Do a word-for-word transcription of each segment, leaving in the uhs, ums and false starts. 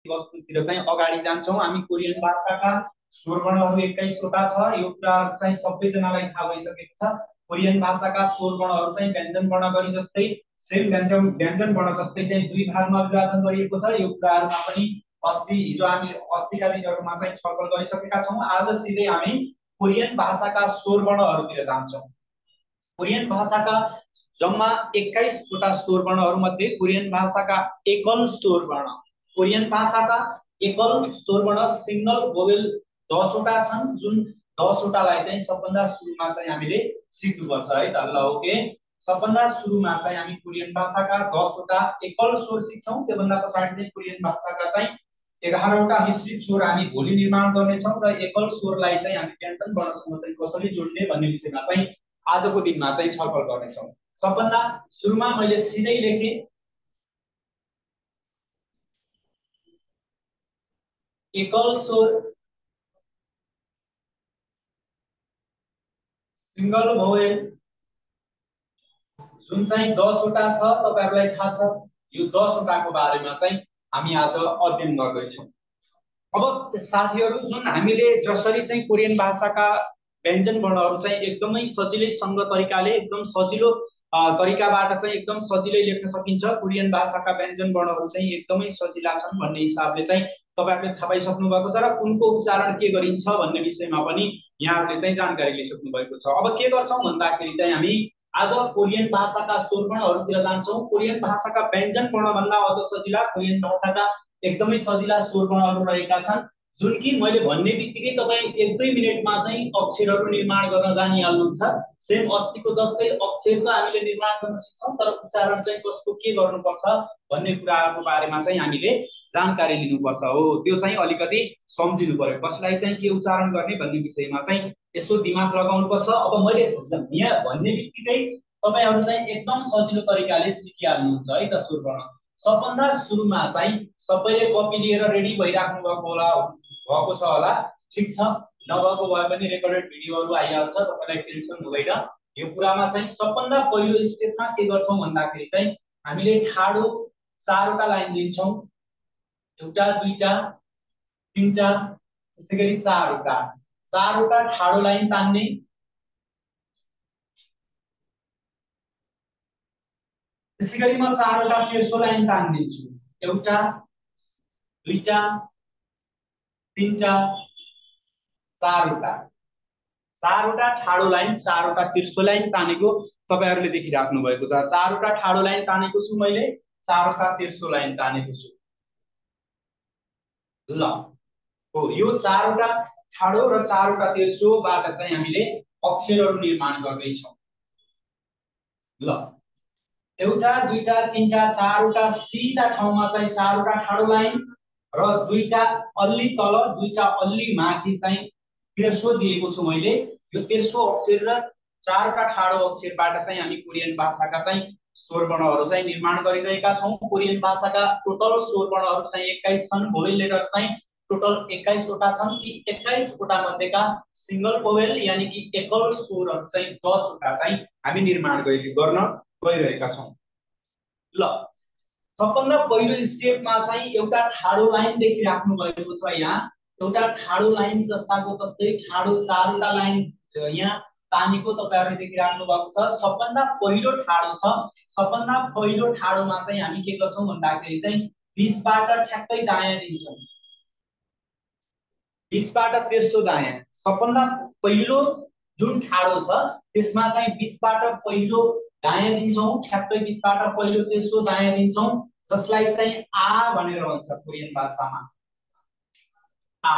वस्तुतिर चाहिँ अगाडि जान्छौँ। हामी कोरियन भाषाका स्वरवर्णहरू एक्काइस वटा छ, यो कुरा चाहिँ सबैजनालाई थाहा भइसकेको छ। कोरियन भाषाका स्वरवर्णहरू चाहिँ व्यञ्जन वर्ण गरी जस्तै सेम व्यञ्जन व्यञ्जन वर्ण जस्तै चाहिँ दुई भागमा विभाजन गरिएको छ। यो कुराहरूमा पनि अस्ति हिजो हामी अस्तिका दिनहरूमा चाहिँ छलफल गरिसकेका छौँ। आज सिधै हामी कोरियन भाषाका स्वरवर्णहरूतिर जान्छौँ। कोरियन भाषाका जम्मा एक्काइस वटा स्वरवर्णहरू मध्ये कोरियन भाषाका एकल स्वरवर्ण कोरियन भाषाका एकल स्वरवर्ण सिंगल भोवेल दस वटा छन्, जुन दस वटालाई चाहिँ सबभन्दा सुरुमा चाहिँ हामीले सिक्नुपर्छ है त। ल ओके, सबभन्दा सुरुमा चाहिँ हामी कोरियन भाषाका दस वटा एकल स्वर सिक्छौँ। त्योभन्दा पछाडि चाहिँ कोरियन भाषाका चाहिँ एघार वटा मिश्रित स्वर हामी भोलि निर्माण गर्नेछौँ र एकल स्वरलाई चाहिँ हामी व्यञ्जन वर्णसँग चाहिँ कसरी जोड्ने भन्ने विषयमा चाहिँ आजको दिनमा चाहिँ छलफल गर्नेछौँ। सबभन्दा सुरुमा मैले सिधै लेखेँ एकल स्वर सिंगल भोवेल जुन चाहिँ दस वटा छ। तपाईहरुलाई थाहा छ यो दस वटाको बारेमा चाहिँ हामी आज अध्ययन गर्दैछौँ। अब साथीहरु, जुन हामीले जसरी चाहिँ कोरियन भाषाका व्यञ्जन वर्णहरू चाहिँ एकदमै सजिलैसँग तरिकाले एकदम सजिलो तरिकाबाट चाहिँ एकदम सजिलै लेख्न सकिन्छ, कोरियन भाषाका व्यञ्जन वर्णहरू चाहिँ एकदमै सजिला छन् भन्ने हिसाबले चाहिँ तपाईहरुले थाहा पाइसक्नु भएको छ र कुनको उच्चारण के गरिन्छ भन्ने विषयमा पनि यहाँहरुले चाहिँ जानकारी लिइसक्नु भएको छ। अब के गर्छौं भन्दाखेरि चाहिँ हामी आज कोरियन भाषाका स्वरवर्णहरूतिर जान्छौं। कोरियन भाषाका व्यञ्जन वर्ण भन्दा अझ सजिला कोरियन भाषाका एकदमै सजिला स्वरवर्णहरू रहेका छन्, जुन कि मैले भन्ने बित्तिकै तपाई एक दुई मिनेटमा चाहिँ अक्षरहरू निर्माण गर्न जानिहाल्नुहुन्छ। सेम अस्तिको जस्तै अक्षरको हामीले निर्माण गर्न सिक्छौं, तर उच्चारण चाहिँ कसको के गर्नुपर्छ भन्ने कुराहरुको बारेमा चाहिँ हामीले जानकारी लिनुपर्छ। हो, त्यो चाहिँ अलिकति सम्झिनु पर्यो, कसलाई चाहिँ के उच्चारण गर्ने भन्ने विषयमा चाहिँ यसो दिमाग लगाउनुपर्छ। अब मैले यहाँ भन्ने बित्तिकै तपाईहरु चाहिँ एकदम सजिलो तरिकाले सिकिहाल्नुहुन्छ है त स्वरवर्ण। सबभन्दा सुरुमा चाहिँ सबैले कपी लिएर रेडी भइराख्नु भएको होला भएको छ होला, ठीक छ। नभएको भए पनि रेकर्डेड भिडियोहरु आइहाल्छ, तपाईलाई टेन्सन हुँदैन। यो कुरामा चाहिँ सबभन्दा पहिलो स्टेपमा के गर्छौं भन्दाखेरि चाहिँ हामीले ठाडो चारवटा लाइन लिन्छौं, एउटा दुईटा तीनटा त्यसैगरी चारवटा चारवटा ठाडो लाइन तान्ने, त्यसैगरी म चारवटा तेर्सो लाइन तान्दिन्छु, एउटा दुईटा तीनटा चारवटा चारवटा ठाडो लाइन चारवटा तेर्सो लाइन तानेको तपाईहरुले देखिराख्नु भएको छ। चारवटा ठाडो लाइन तानेको छु मैले, चारवटा तेर्सो लाइन तानेको छु। ल हो, यो चारवटा ठाडो र चारवटा तेर्सोबाट चाहिँ हामीले अक्षरहरू निर्माण गर्दै छौं। ल एउटा दुईटा तीनटा चारवटा सीधा ठाउँमा चाहिँ चारवटा ठाडो लाइन र दुईटा अल्ली तल दुईटा अल्ली माथि चाहिँ तेर्सो दिएको छु मैले। यो तेर्सो अक्षर र चारवटा ठाडो अक्षरबाट चाहिँ हामी कोरियन भाषाका चाहिँ स्वरवर्णहरू चाहिँ निर्माण गरिरहेका छौं। कोरियन भाषाका टोटल स्वरवर्णहरू चाहिँ एक्काइस छन्, भोवेल लेटर चाहिँ टोटल एक्काइस वटा छन्। ती एक्काइस वटा मध्येका सिंगल भोवेल यानी कि एकल स्वरहरू चाहिँ दस वटा चाहिँ हामी निर्माण गर्न गइरहेका छौं। ल सबभन्दा पहिलो स्टेपमा चाहिँ एउटा ठाडो लाइन देखिराख्नु भएको छ। यहाँ एउटा ठाडो लाइन जस्ताको तस्तै ठाडो चारवटा लाइन यहाँ तानेको तपाईहरुले देखिराख्नु भएको छ। सबभन्दा पहिलो ठाडो छ, सबभन्दा पहिलो ठाडोमा चाहिँ हामी के गर्छौं भन्दाखेरि चाहिँ बीचबाट ठ्याक्कै दायाँ दिन्छौं, बीचबाट तेर्सो दायाँ। सबभन्दा पहिलो जुन ठाडो छ त्यसमा चाहिँ बीचबाट पहिलो दायाँ दिन्छौं, ठ्याक्कै बीचबाट पहिलो तेर्सो दायाँ दिन्छौं, जसलाई चाहिँ आ भनेर भन्छ कोरियन भाषामा। आ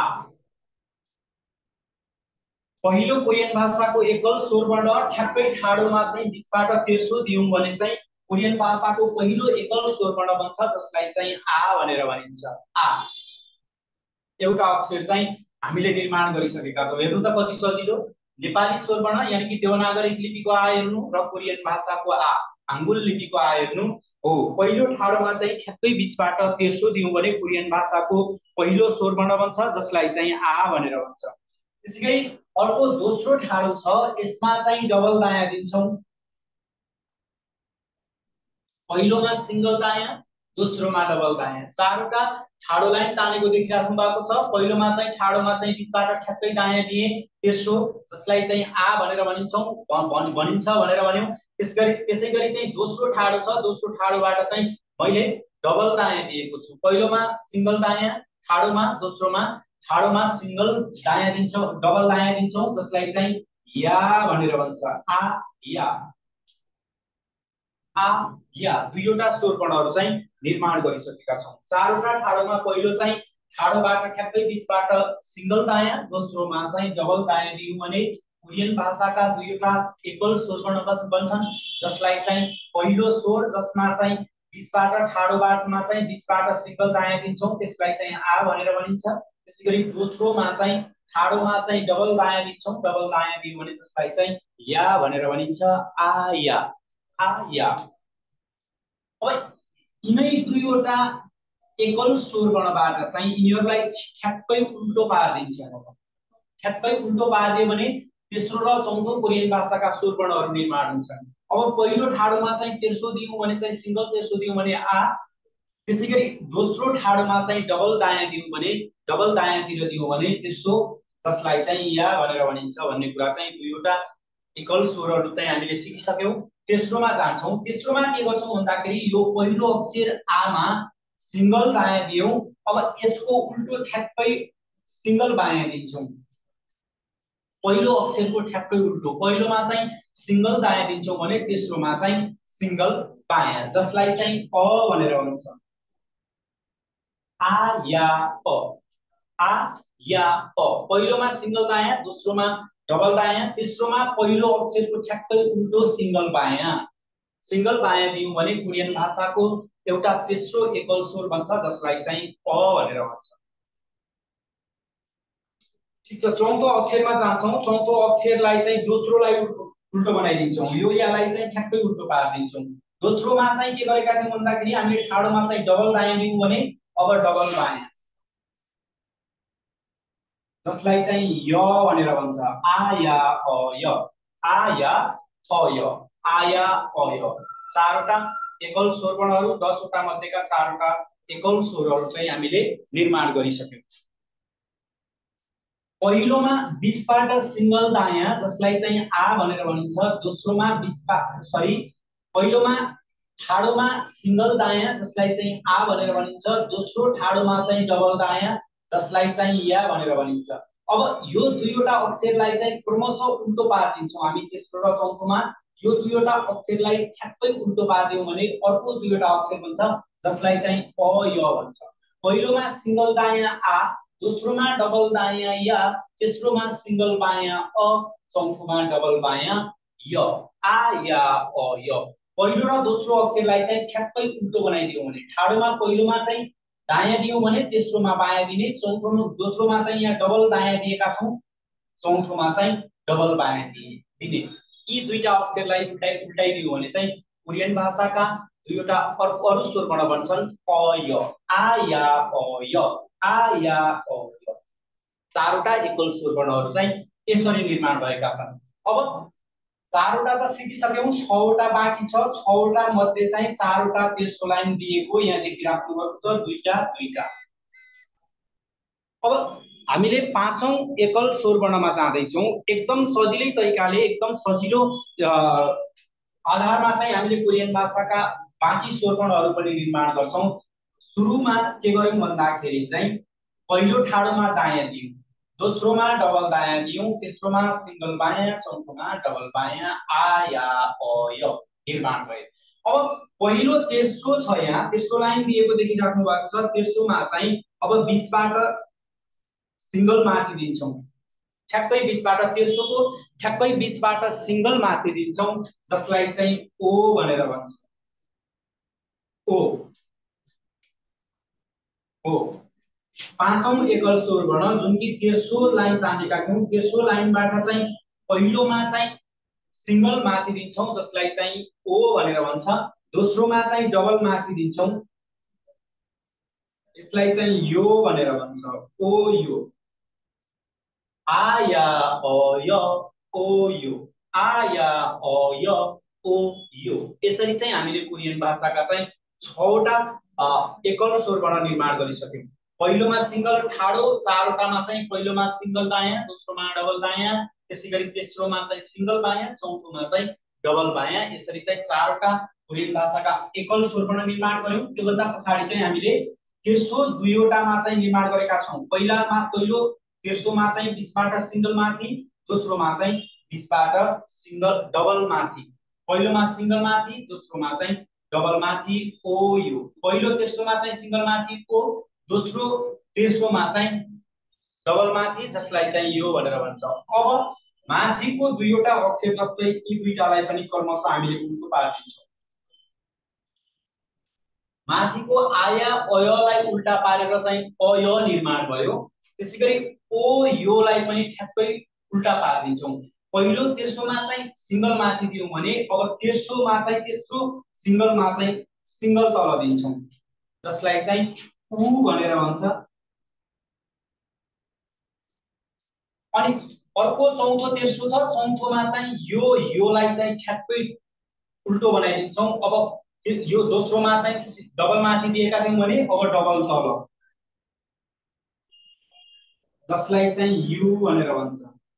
पहिलो कोरियन भाषाको एकल स्वरवर्ण ठ्याक्कै ठाडोमा चाहिँ बीचबाट तेर्सो दियौं भने चाहिँ कोरियन भाषाको पहिलो एकल स्वरवर्ण बन्छ, जसलाई चाहिँ आ भनेर भनिन्छ। आ एउटा अक्षर चाहिँ हामीले निर्माण गरिसकेका छौं। हेर्नु त कति सजिलो। नेपाली स्वरवर्ण यानी कि देवनागरी लिपिको आ हेर्नु र कोरियन भाषाको आ हाङ्गुल लिपिको आ हेर्नु। हो, पहिलो ठाडोमा चाहिँ ठ्याक्कै बीचबाट तेर्सो दियौं भने कोरियन भाषाको पहिलो स्वरवर्ण बन्छ, जसलाई चाहिँ आ भनेर भन्छ। त्यसैगरी अर्को दोस्रो ठाडो छ, यसमा चाहिँ डबल दायाँ दिन्छौं। पहिलोमा सिंगल दायाँ, दोस्रोमा डबल दायाँ। चारवटा ठाडो लाइन तानेको देखिराख्नु भएको छ। पहिलोमा चाहिँ ठाडोमा चाहिँ बीचबाट ठ्याक्कै दायाँ दिए तेस्रो, जसलाई चाहिँ आ भनेर भनिन्छौँ भनिन्छ भनेर भन्यौं। त्यसगरी त्यसैगरी चाहिँ दोस्रो ठाडो छ, दोस्रो ठाडोबाट चाहिँ मैले डबल दायाँ दिएको छु। पहिलोमा सिंगल दायाँ, ठाडोमा दोस्रोमा ठाडोमा सिंगल दायाँ दिन्छौँ, डबल दायाँ दिन्छौँ, जसलाई चाहिँ या भनेर भन्छ। आ या आ या दुईवटा स्वरवर्णहरू चाहिँ निर्माण गरिसकेका छौं। चारवटा ठाडोमा पहिलो चाहिँ ठाडोबाट ठ्याक्कै बीचबाट सिंगल दायाँ, दोस्रोमा चाहिँ डबल दायाँ दियौं भने कोरियन भाषाका दुईवटा एकल स्वरवर्ण बन्छन्, जसलाई चाहिँ पहिलो स्वर जसमा चाहिँ बीचबाट ठाडोबाटमा चाहिँ बीचबाट सिंगल दायाँ दिन्छौं, त्यसलाई चाहिँ आ भनेर भनिन्छ। त्यसैगरी दोस्रोमा चाहिँ ठाडोमा चाहिँ डबल दायाँ दिन्छौं, डबल दायाँ दियौं भने जसलाई चाहिँ या भनेर भनिन्छ। आ या आ या। अब यिनै दुईवटा एकल स्वरवर्णबाट चाहिँ यिनीहरूलाई ठ्याक्कै उल्टो पारिदिन्छ। ठ्याक्कै उल्टो पारिदियो भने तेस्रो र चौथो कोरियन भाषाका स्वरवर्णहरू निर्माण हुन्छन्। अब पहिलो ठाडोमा चाहिँ तेर्सो दियौं भने चाहिँ सिंगल तेर्सो दियौं भने आ, त्यसैगरी दोस्रो ठाडोमा चाहिँ डबल दायाँ दियौं भने डबल दायाँतिर दियौं भने तेस्रो, जसलाई चाहिँ या भनेर भनिन्छ भन्ने कुरा चाहिँ दुईवटा एकल स्वरहरू चाहिँ हामीले सिकिसक्यौं। तेस्रोमा जान्छौं। तेस्रोमा के गर्छौं भन्दाखेरि यो पहिलो अक्षर आमा सिंगल दायाँ दियौं, अब यसको उल्टो ठ्याक्कै सिंगल बायाँ दिन्छौं। पहिलो अक्षरको ठ्याक्कै उल्टो, पहिलोमा चाहिँ सिंगल दायाँ दिन्छौं भने तेस्रोमा चाहिँ सिंगल बायाँ, जसलाई चाहिँ अ भनेर भन्छ। आ या अ, आ या अ। पहिलोमा सिंगल दायाँ, दोस्रोमा डबल दायाँ, तेस्रोमा पहिलो अक्षरको ठ्याक्कै उल्टो सिंगल बायाँ। सिंगल बायाँ दियौं भने कोरियन भाषाको एउटा तेस्रो एकल स्वर बन्छ, जसलाई चाहिँ अ भनेर भन्छ। ठीक छ, चौथो अक्षरमा जान्छौं। चौथो अक्षरलाई चाहिँ दोस्रोलाई उल्टो बनाइदिन्छौं, यो यालाई चाहिँ ठ्याक्कै उल्टो पारिदिन्छौं। दोस्रोमा चाहिँ के गरेका थियौं भन्दाखेरि हामीले ठाडोमा चाहिँ डबल दायाँ दियौं भने अब डबल बायाँ, जसलाई चाहिँ य भनेर भन्छ। आ या अ य, आ या अ य, आ या अ य। चारवटा एकल स्वरवर्णहरू, दसवटा मध्येका चारवटा एकल स्वरहरू चाहिँ हामीले निर्माण गरिसक्यौं। पहिलोमा बीचबाट सिंगल दायाँ, जसलाई चाहिँ आ भनेर भनिन्छ। दोस्रोमा बीचबाट सरी पहिलोमा ठाडोमा सिंगल दायाँ, जसलाई चाहिँ आ भनेर भनिन्छ। दोस्रो ठाडोमा चाहिँ डबल दायाँ, जसलाई चाहिँ या भनेर भनिन्छ। अब यो दुईवटा अक्षरलाई चाहिँ क्रमशः उल्टो पारिदिन्छौं हामी तेस्रो र चौथोमा। यो दुईवटा अक्षरलाई ठ्याक्कै उल्टो पारिदियौं भने अर्को दुईवटा अक्षर बन्छ, जसलाई चाहिँ अ य भन्छ। पहिलोमा सिंगल दायाँ आ, दोस्रोमा डबल दायाँ या, तेस्रोमा सिंगल बायाँ अ, चौथोमा डबल बायाँ य। आ या अ य। पहिलो र दोस्रो अक्षरलाई चाहिँ ठ्याक्कै उल्टो बनाइदियौं भने ठाडोमा पहिलोमा चाहिँ दायाँ दियौं भने तेस्रोमा बायाँ दिने, चौथोमा दोस्रोमा चाहिँ यहाँ डबल दायाँ दिएका छौं, चौथोमा चाहिँ डबल बायाँ दिने। यी दुईटा अक्षरलाई उल्टाइ उल्टाइदियो भने चाहिँ कोरियन भाषाका दुईवटा अरु स्वरवर्ण बन्छन् अ य। आ या अ य, आ या अ य। चारवटा एकल स्वरवर्णहरू चाहिँ यसरी निर्माण भएका छन्। अब चारवटा त सिकिसक्यौं, छवटा बाँकी छ। छवटा मध्ये चाहिँ चारवटा तेस्रो लाइन दिएको यहाँ देखिराख्नु भएको छ, दुईटा दुईटा। अब हामीले पाँचौं एकल स्वरवर्णमा जाँदैछौं। एकदम सजिलै तरिकाले, एकदम सजिलो आधारमा चाहिँ हामीले कोरियन भाषाका बाँकी स्वरवर्णहरू पनि निर्माण गर्छौं। सुरुमा के गर्यौं भन्दाखेरि चाहिँ पहिलो ठाडोमा दायाँ दियौं, दोस्रोमा डबल दायाँ दियौं, तेस्रोमा सिंगल बायाँ, चौथोमा डबल बायाँ, आ या अ य निर्माण भयो। अब पहिलो तेस्रो छ, यहाँ तेस्रो लाइन दिएको देखिराख्नु भएको छ। तेस्रोमा चाहिँ अब बीचबाट सिंगल माथि दिन्छौं, ठ्याक्कै बीचबाट तेस्रोको ठ्याक्कै बीचबाट सिंगल माथि दिन्छौं, जसलाई चाहिँ ओ भनेर भन्छ। ओ ओ पाँचौं एकल स्वरवर्ण जुन कि तेस्रो लाइन तानेका छौं। तेस्रो लाइनबाट चाहिँ पहिलोमा चाहिँ सिंगल माथि दिन्छौं, जसलाई चाहिँ ओ भनेर भन्छ। दोस्रोमा चाहिँ डबल माथि दिन्छौं, यसलाई चाहिँ यो भनेर भन्छ। ओ यो, आ या अ य, ओ यो, आ या अ य, ओ यो। यसरी चाहिँ हामीले कोरियन भाषाका चाहिँ छवटा एकल स्वरवर्ण निर्माण गरिसक्यौं। पहिलोमा सिंगल ठाडो, चारवटामा चाहिँ पहिलोमा सिंगल दायाँ, दोस्रोमा डबल दायाँ, त्यसैगरी तेस्रोमा चाहिँ सिंगल बायाँ, चौथोमा चाहिँ डबल बायाँ। यसरी चाहिँ चारवटा कोरियन भाषाका एकल स्वरवर्ण निर्माण गर्यौं। त्योभन्दा पछाडि चाहिँ हामीले तेर्सो दुईवटामा चाहिँ निर्माण गरेका छौं। पहिलामा पहिलो तेर्सोमा चाहिँ बीचबाट सिंगल माथि, दोस्रोमा चाहिँ बीचबाट सिंगल डबल माथि, पहिलोमा सिंगल माथि, दोस्रोमा चाहिँ डबल माथि ओ यो। पहिलो तेर्सोमा चाहिँ सिंगल माथि ओ, दोस्रो तेर्सोमा चाहिँ डबल माथि, जसलाई चाहिँ यो भनेर भन्छ। अब माथिको दुईवटा अक्षर जस्तै यी दुईटालाई पनि क्रमशः हामीले उल्टो पारिदिन्छौँ। माथिको आया अयलाई उल्टा पारेर चाहिँ अय निर्माण भयो। त्यसैगरी ओ योलाई पनि ठ्याक्कै उल्टा पारिदिन्छौँ। पहिलो तेर्सोमा चाहिँ सिंगल माथि दियौं भने अब तेर्सोमा चाहिँ तेस्रो सिंगलमा चाहिँ सिंगल तल दिन्छौँ, जसलाई चाहिँ उ भनेर भन्छ। अनि अर्को चौथो तेर्सो छ, चौथोमा चाहिँ यो योलाई चाहिँ ठ्याक्कै उल्टो बनाइदिन्छौँ। अब यो दोस्रोमा चाहिँ डबल माथि दिएका थियौं भने अब डबल तल, जसलाई चाहिँ यु भनेर भन्छ।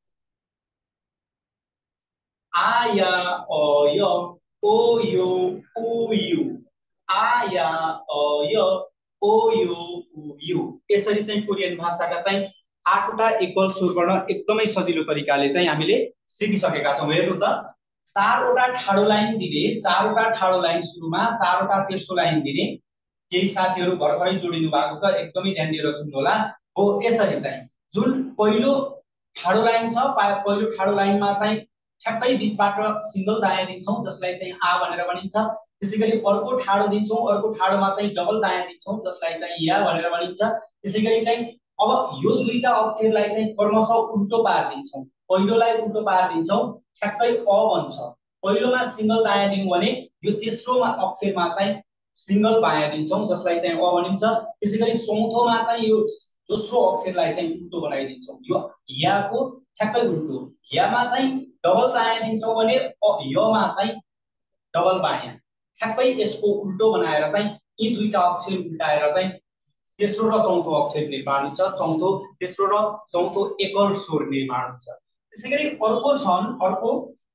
आया अय ओ यो उ यु, आया अय ओ यो उ यु। यसरी चाहिँ कोरियन भाषाका चाहिँ आठवटा एकल स्वरवर्ण एकदमै सजिलो तरिकाले चाहिँ हामीले सिकिसकेका छौं। हेर्नु त, चारवटा ठाडो लाइन दिने, चारवटा ठाडो लाइन सुरुमा, चारवटा तेर्सो लाइन दिने। केही साथीहरु भर्खरै जोडिनु भएको छ, एकदमै ध्यान दिएर सुन्नु होला। हो यसरी चाहिँ जुन पहिलो ठाडो लाइन छ, पहिलो ठाडो लाइनमा चाहिँ ठ्याक्कै बीचबाट सिंगल दायाँ दिन्छौं, जसलाई चाहिँ आ भनेर भनिन्छ। त्यसैगरी अर्को ठाडो दिन्छौं, अर्को ठाडोमा चाहिँ डबल दायाँ दिन्छौं, जसलाई चाहिँ या भनेर भनिन्छ। त्यसैगरी चाहिँ अब यो दुईटा अक्षरलाई चाहिँ क्रमशः उल्टो पारिदिन्छौं। पहिलोलाई उल्टो पारिदिन्छौं, ठ्याक्कै अ बन्छ। पहिलोमा सिंगल दायाँ दियौं भने यो तेस्रोमा अक्षरमा चाहिँ सिंगल बायाँ दिन्छौं, जसलाई चाहिँ अ भनिन्छ। त्यसैगरी चौथोमा चाहिँ यो दोस्रो अक्षरलाई चाहिँ उल्टो बनाइदिन्छौं, यो याको ठ्याक्कै उल्टो। यामा चाहिँ डबल दायाँ दिन्छौं भने यमा चाहिँ डबल बायाँ, ठ्याक्कै यसको उल्टो बनाएर चाहिँ यी दुईटा अक्षर उल्टाएर चाहिँ तेस्रो र चौथो अक्षर निर्माण हुन्छ। चौथो तेस्रो र चौथो एकल स्वर निर्माण हुन्छ। त्यसैगरी अर्को छन्, अर्को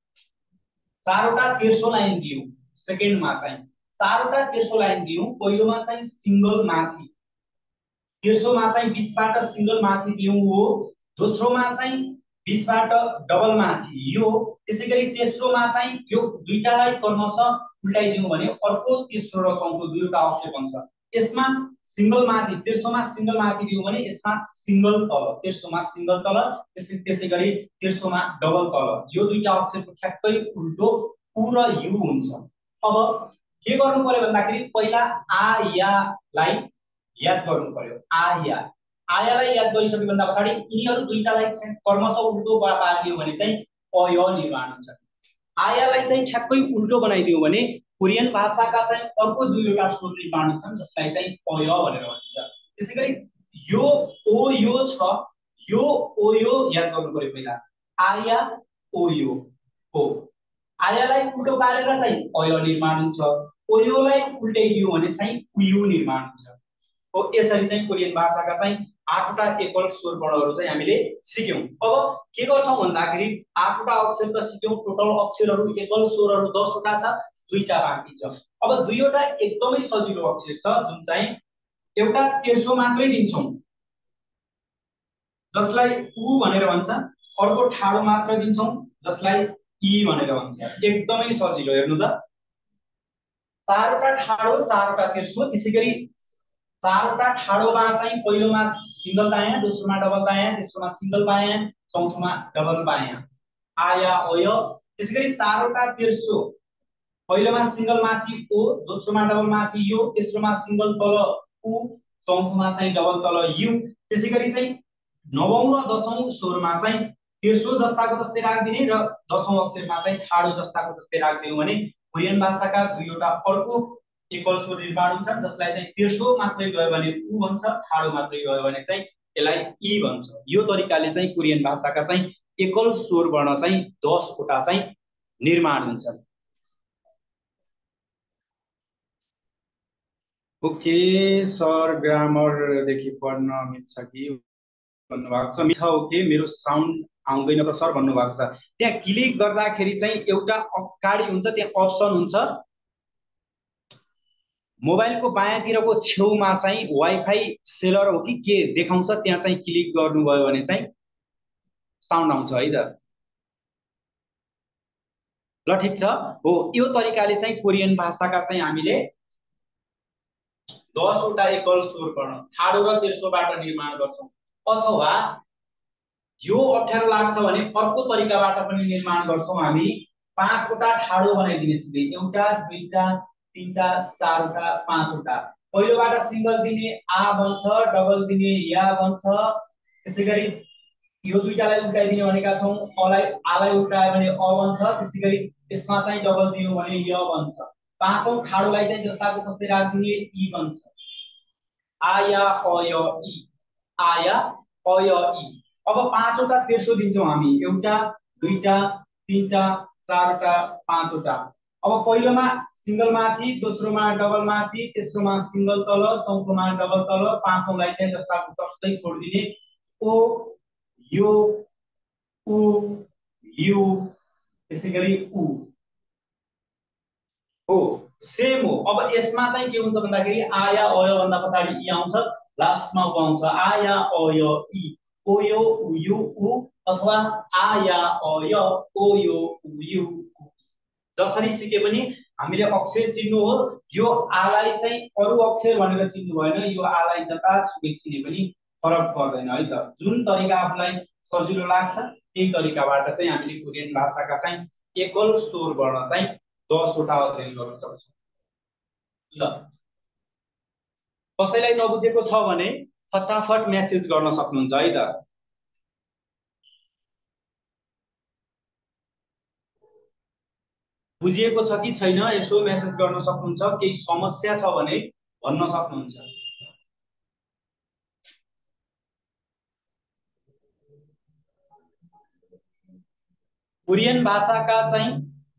चारवटा तेर्सो लाइन दियौं। सेकेन्डमा चाहिँ चारवटा तेर्सो लाइन दियौं। पहिलोमा चाहिँ सिंगल माथि, तेर्सोमा चाहिँ बीचबाट सिंगल माथि दियौं हो, दोस्रोमा चाहिँ बीचबाट डबल माथि यो। त्यसैगरी तेस्रोमा चाहिँ यो दुईटालाई क्रमशः उल्टाइदियौं भने अर्को तेस्रो र चौथो दुईवटा अक्षर बन्छ। यसमा सिंगल माथि, तेर्सोमा सिंगल माथि दियौं भने यसमा सिंगल तल, तेर्सोमा सिंगल तल, त्यसै त्यसैगरी तेर्सोमा डबल तल। यो दुईटा अक्षरको ठ्याक्कै उल्टो उ र यु हुन्छ। अब के गर्नु पर्यो भन्दाखेरि पहिला आ यालाई याद गर्नु पर्यो। आ या आयालाई याद गरिसकेभन्दा पछाडि यिनीहरु दुईटालाई चाहिँ क्रमशः उल्टो पारिदियो भने चाहिँ अय निर्माण हुन्छ। आयालाई चाहिँ ठ्याक्कै उल्टो बनाइदियो भने कोरियन भाषाका चाहिँ अर्को दुईवटा स्वर निर्माण हुन्छन्, जसलाई चाहिँ अय भनेर भनिन्छ। त्यसैगरी यो ओ यो छ, यो ओ यो याद गर्नु पर्यो पहिला। आया ओ यो हो, आयालाई उल्टो पारेर चाहिँ अय निर्माण हुन्छ, ओयोलाई उल्टाइदियो भने चाहिँ उयु निर्माण हुन्छ। हो यसरी चाहिँ कोरियन भाषाका चाहिँ आठवटा एकल स्वर वर्णहरू चाहिँ हामीले सिक्यौं। अब के गर्छौं भन्दाखेरि आठवटा अक्षर त सिक्यौं, टोटल अक्षरहरू एकल स्वरहरू दस वटा छ, दुईटा बाँकी छ। अब दुईवटा एकदमै सजिलो अक्षर छ जुन चाहिँ एउटा तेर्सो मात्रै दिन्छौं, जसलाई उ भनेर भन्छ, अर्को ठाडो मात्र दिन्छौं, जसलाई इ भनेर भन्छ। एकदमै सजिलो। हेर्नु त, चारवटा ठाडो, चारवटा तेर्सो, त्यसैगरी चारवटा ठाडोमा चाहिँ पहिलोमा सिंगल दायाँ, दोस्रोमा डबल दायाँ, तेस्रोमा सिंगल बायाँ, चौथोमा डबल बायाँ, आया अय। त्यसैगरी चारवटा तेर्सो, पहिलोमा सिंगल माथि ओ, दोस्रोमा डबल माथि यो, तेस्रोमा सिंगल तल उ, चौथोमा चाहिँ डबल तल यु। त्यसैगरी चाहिँ नवौं र दशौं स्वरमा चाहिँ तेर्सो जस्ताको जस्तै राख्दिने र दशौं अक्षरमा चाहिँ ठाडो जस्ताको जस्तै राख्दियौ भने कोरियन भाषाका दुईवटा अर्को एकल स्वर निर्माण हुन्छन्, जसलाई चाहिँ तेर्सो मात्रै गयो भने उ भन्छ, ठाडो मात्रै गयो भने चाहिँ यसलाई इ भन्छ। यो तरिकाले चाहिँ कोरियन भाषाका चाहिँ एकल स्वर वर्ण चाहिँ दस वटा चाहिँ निर्माण हुन्छन्। ओके सर, ग्रामरदेखि पढ्न मिल्छ कि भन्नुभएको छ। मिल्छ, ओके। मेरो साउन्ड आउँदैन त सर भन्नुभएको छ। त्यहाँ क्लिक गर्दाखेरि चाहिँ एउटा अगाडि हुन्छ, त्यहाँ अप्सन हुन्छ, मोबाइलको बायाँतिरको छेउमा चाहिँ वाइफाई सेलर हो कि के देखाउँछ, त्यहाँ चाहिँ क्लिक गर्नुभयो भने चाहिँ साउन्ड आउँछ है त। ल ठिक छ। हो, यो तरिकाले चाहिँ कोरियन भाषाका चाहिँ हामीले दसवटा एकल स्वर वर्ण ठाडो र तेस्रोबाट निर्माण गर्छौँ। अथवा यो अप्ठ्यारो लाग्छ भने अर्को तरिकाबाट पनि निर्माण गर्छौँ हामी। पाँचवटा ठाडो बनाइदिने सिधै, एउटा दुईटा तीनटा चारवटा पाँचवटा। पहिलोबाट सिंगल दिने आ बन्छ, डबल दिने या बन्छ। त्यसै गरी यो दुईटालाई उल्टाइदिने भनेका छौँ, अलाई आलाई उल्टायो भने अ बन्छ। त्यसै गरी यसमा चाहिँ डबल दिनु भने य बन्छ। पाँचौं ठाडोलाई चाहिँ जस्ताको तस्तै राखिदिने इ बन्छ। आ या अ य इ, आ या अ य इ। अब पाँचवटा तेर्सो दिन्छौँ हामी, एउटा दुईटा तीनटा चारवटा पाँचवटा। अब पहिलोमा सिंगल माथि, दोस्रोमा डबल माथि, तेस्रोमा सिंगल तल, चौथोमा डबल तल, पाँचौंलाई चाहिँ जस्ताको तस्तै छोडिदिने। ओ यो उ यु, त्यसै गरी उ। हो, सेम हो। अब यसमा चाहिँ के हुन्छ भन्दाखेरि आ या अ य भन्दा पछाडि इ आउँछ, लास्टमा उ आउँछ। आ या अ य इ, ओ यो उ यु उ, अथवा आ या अ य ओ यो उ यु उ। जसरी सिके पनि हामीले अक्षर चिन्नु हो। यो आलाई चाहिँ अरु अक्षर भनेर चिन्नु भएन, यो आलाई जतासुकै चिने पनि फरक पर्दैन है त। जुन तरिका आफूलाई सजिलो लाग्छ त्यही तरिकाबाट चाहिँ हामीले कोरियन भाषाका चाहिँ एकल स्वर वर्ण चाहिँ दसवटा अध्ययन गर्न सक्छौँ। ल, कसैलाई नबुझेको छ भने फटाफट मेसेज गर्न सक्नुहुन्छ है त। बुझिएको छ कि छैन यसो मेसेज गर्न सक्नुहुन्छ। केही समस्या छ भने भन्न सक्नुहुन्छ। कोरियन भाषाका चाहिँ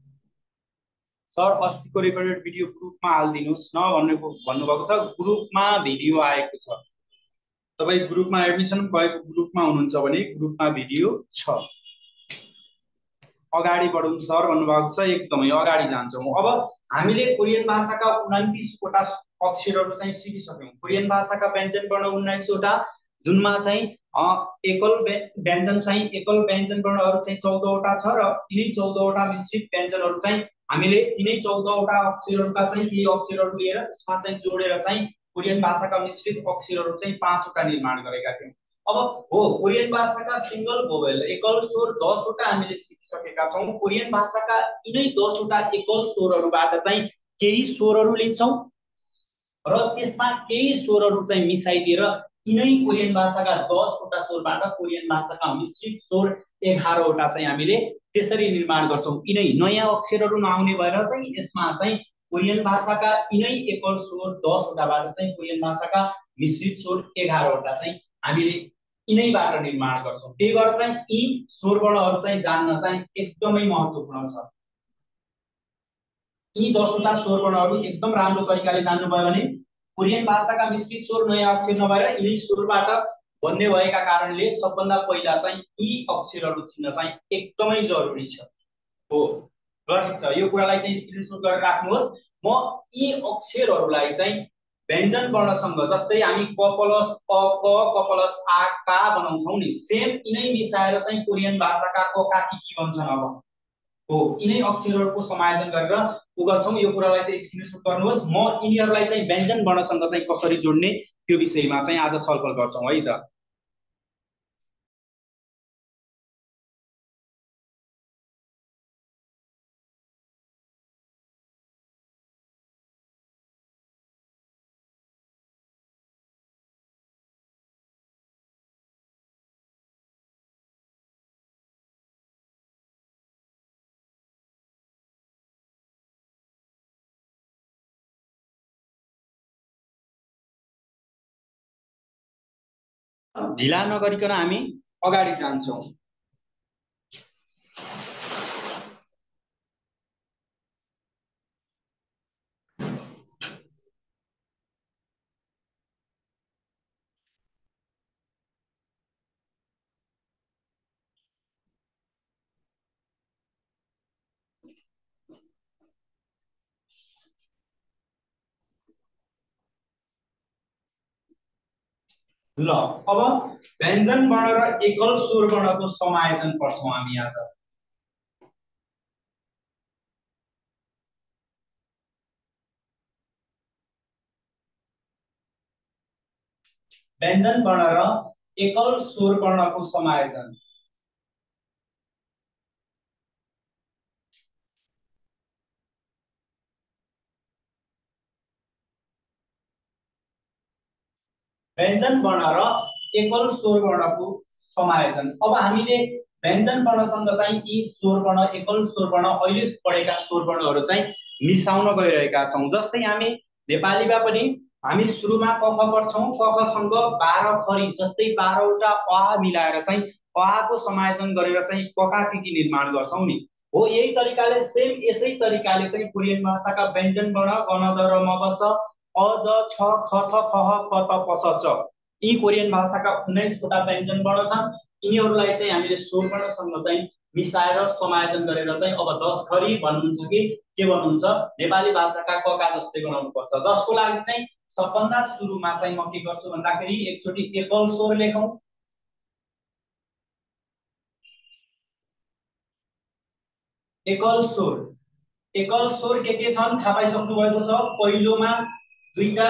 सर अस्तिको रेकर्डेड भिडियो ग्रुपमा हालिदिनुहोस् न भनेको भन्नुभएको छ। ग्रुपमा भिडियो आएको छ, तपाईँ ग्रुपमा एडमिसन भएको ग्रुपमा हुनुहुन्छ भने ग्रुपमा भिडियो छ। अगाडि बढौँ सर भन्नुभएको छ, एकदमै अगाडि जान्छौँ। अब हामीले कोरियन भाषाका उन्तिसवटा अक्षरहरू चाहिँ सिकिसक्यौँ। कोरियन भाषाका व्यञ्जन वर्ण उन्नाइसवटा, जुनमा चाहिँ एकल व्यञ्जन चाहिँ एकल व्यञ्जन वर्णहरू चाहिँ चौधवटा छ र तिनै चौधवटा मिश्रित व्यञ्जनहरू चाहिँ हामीले तिनै चौधवटा अक्षरहरूका चाहिँ केही अक्षरहरू लिएर त्यसमा चाहिँ जोडेर चाहिँ कोरियन भाषाका मिश्रित अक्षरहरू चाहिँ पाँचवटा निर्माण गरेका थियौँ। अब हो, कोरियन भाषाका सिंगल भोवेल एकल स्वर दसवटा हामीले सिकिसकेका छौँ। कोरियन भाषाका यिनै दसवटा एकल स्वरहरूबाट चाहिँ केही स्वरहरू लिन्छौँ र त्यसमा केही स्वरहरू चाहिँ मिसाइदिएर यिनै कोरियन भाषाका दसवटा स्वरबाट कोरियन भाषाका मिश्रित स्वर एघारवटा चाहिँ हामीले त्यसरी निर्माण गर्छौँ। यिनै नयाँ अक्षरहरू नआउने भएर चाहिँ यसमा चाहिँ कोरियन भाषाका यिनै एकल स्वर दसवटाबाट चाहिँ कोरियन भाषाका मिश्रित स्वर एघारवटा चाहिँ हामीले यिनैबाट निर्माण गर्छौँ। त्यही भएर चाहिँ यी स्वरवर्णहरू चाहिँ जान्न चाहिँ एकदमै महत्त्वपूर्ण छ। यी दसवटा स्वरवर्णहरू एकदम राम्रो तरिकाले जान्नुभयो भने कोरियन भाषाका मिश्रित स्वर नयाँ अक्षर नभएर यिनै स्वरबाट बन्ने भएका कारणले सबभन्दा पहिला चाहिँ यी अक्षरहरू चिन्न चाहिँ एकदमै जरुरी छ। हो, ल ठिक छ। यो कुरालाई चाहिँ स्क्रिनसट गरेर राख्नुहोस्। म यी अक्षरहरूलाई चाहिँ व्यञ्जन वर्णसँग, जस्तै हामी क प्लस अ क क प्लस आ का बनाउँछौँ नि, सेम यिनै मिसाएर चाहिँ कोरियन भाषाका क का कि कि बन्छन्। अब हो, यिनै अक्षरहरूको समायोजन गरेर उ गर्छौँ। यो कुरालाई चाहिँ स्क्रिनसट गर्नुहोस्। म यिनीहरूलाई चाहिँ व्यञ्जन वर्णसँग चाहिँ कसरी जोड्ने त्यो विषयमा चाहिँ आज छलफल गर्छौँ है त। ढिला नगरिकन हामी अगाडि जान्छौँ। ल अब व्यञ्जन वर्ण र एकल स्वर वर्णको समायोजन पढ्छौँ हामी आज। व्यञ्जन वर्ण र एकल स्वर वर्णको समायोजन। व्यञ्जन वर्ण र एकल स्वर वर्णको समायोजन। अब हामीले व्यञ्जन वर्णसँग चाहिँ यी स्वर वर्ण एकल स्वर वर्ण अहिले पढेका स्वर वर्णहरू चाहिँ मिसाउन गइरहेका छौँ। जस्तै हामी नेपालीमा पनि हामी सुरुमा क ख पढ्छौँ, क खसँग बाह्र खरी जस्तै बाह्रवटा अ मिलाएर चाहिँ अको समायोजन गरेर चाहिँ कका किकी निर्माण गर्छौँ नि। हो यही तरिकाले सेम यसै तरिकाले चाहिँ कोरियन भाषाका व्यञ्जन वर्ण गण द र म ग स अ ज छ ख थ फ ह क त प स च यी कोरियन भाषाका उन्नाइस वटा व्यञ्जन वर्ण छन्। यिनीहरूलाई चाहिँ हामीले स्वर वर्णसँग चाहिँ मिसाएर समायोजन गरेर चाहिँ अब दस खरी भन्नुहुन्छ कि के भन्नुहुन्छ, नेपाली भाषाका कका जस्तै बनाउनु पर्छ। जसको लागि चाहिँ सबभन्दा सुरुमा चाहिँ म के गर्छु भन्दाखेरि एकचोटि एकल स्वर लेखौँ। एकल स्वर एकल स्वर के के छन् थाहा पाइसक्नु भएको छ। पहिलोमा दुईटा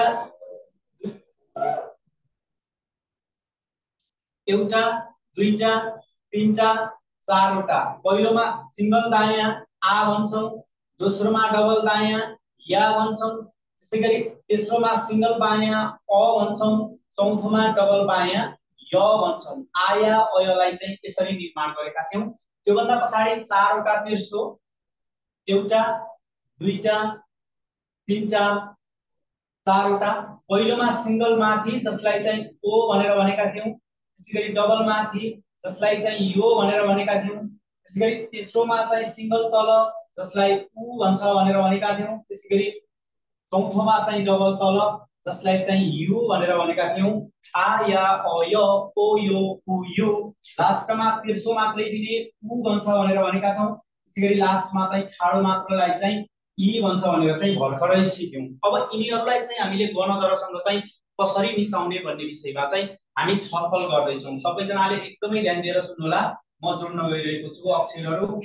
एउटा दुईटा तीनटा चारवटा। पहिलोमा सिंगल दायाँ आ भन्छौँ, दोस्रोमा डबल दायाँ या भन्छौँ, त्यसै गरी तेस्रोमा सिंगल बायाँ अ भन्छौँ, चौथोमा डबल बायाँ य भन्छौँ। आया अयलाई चाहिँ यसरी निर्माण गरेका थियौँ। त्योभन्दा पछाडि चारवटा तेर्सो, एउटा दुईटा तीनटा चारवटा। पहिलोमा सिंगल माथि जसलाई चाहिँ ओ भनेर भनेका थियौँ, त्यसैगरी डबल माथि जसलाई चाहिँ यो भनेर भनेका थियौँ, त्यसैगरी तेस्रोमा चाहिँ सिंगल तल जसलाई उ भन्छ भनेर भनेका थियौँ, त्यसैगरी चौथोमा चाहिँ डबल तल जसलाई चाहिँ यु भनेर भनेका थियौँ। आ या अ य ओ यो उ यु। लास्टमा तेर्सो मात्रै दिने उ भन्छ भनेर भनेका छौँ। त्यसैगरी लास्टमा चाहिँ ठाडो मात्रलाई चाहिँ इ भन्छ भनेर चाहिँ भर्खरै सिक्यौँ। अब यिनीहरूलाई चाहिँ हामीले गणदरसँग चाहिँ कसरी मिसाउने भन्ने विषयमा चाहिँ हामी छलफल गर्दैछौँ। सबैजनाले एकदमै ध्यान दिएर सुन्नुहोला, म जोड्न गइरहेको छु अक्षरहरू।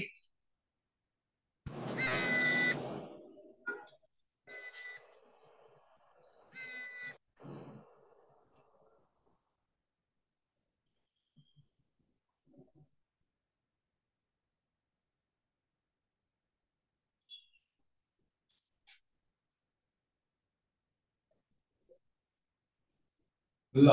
ल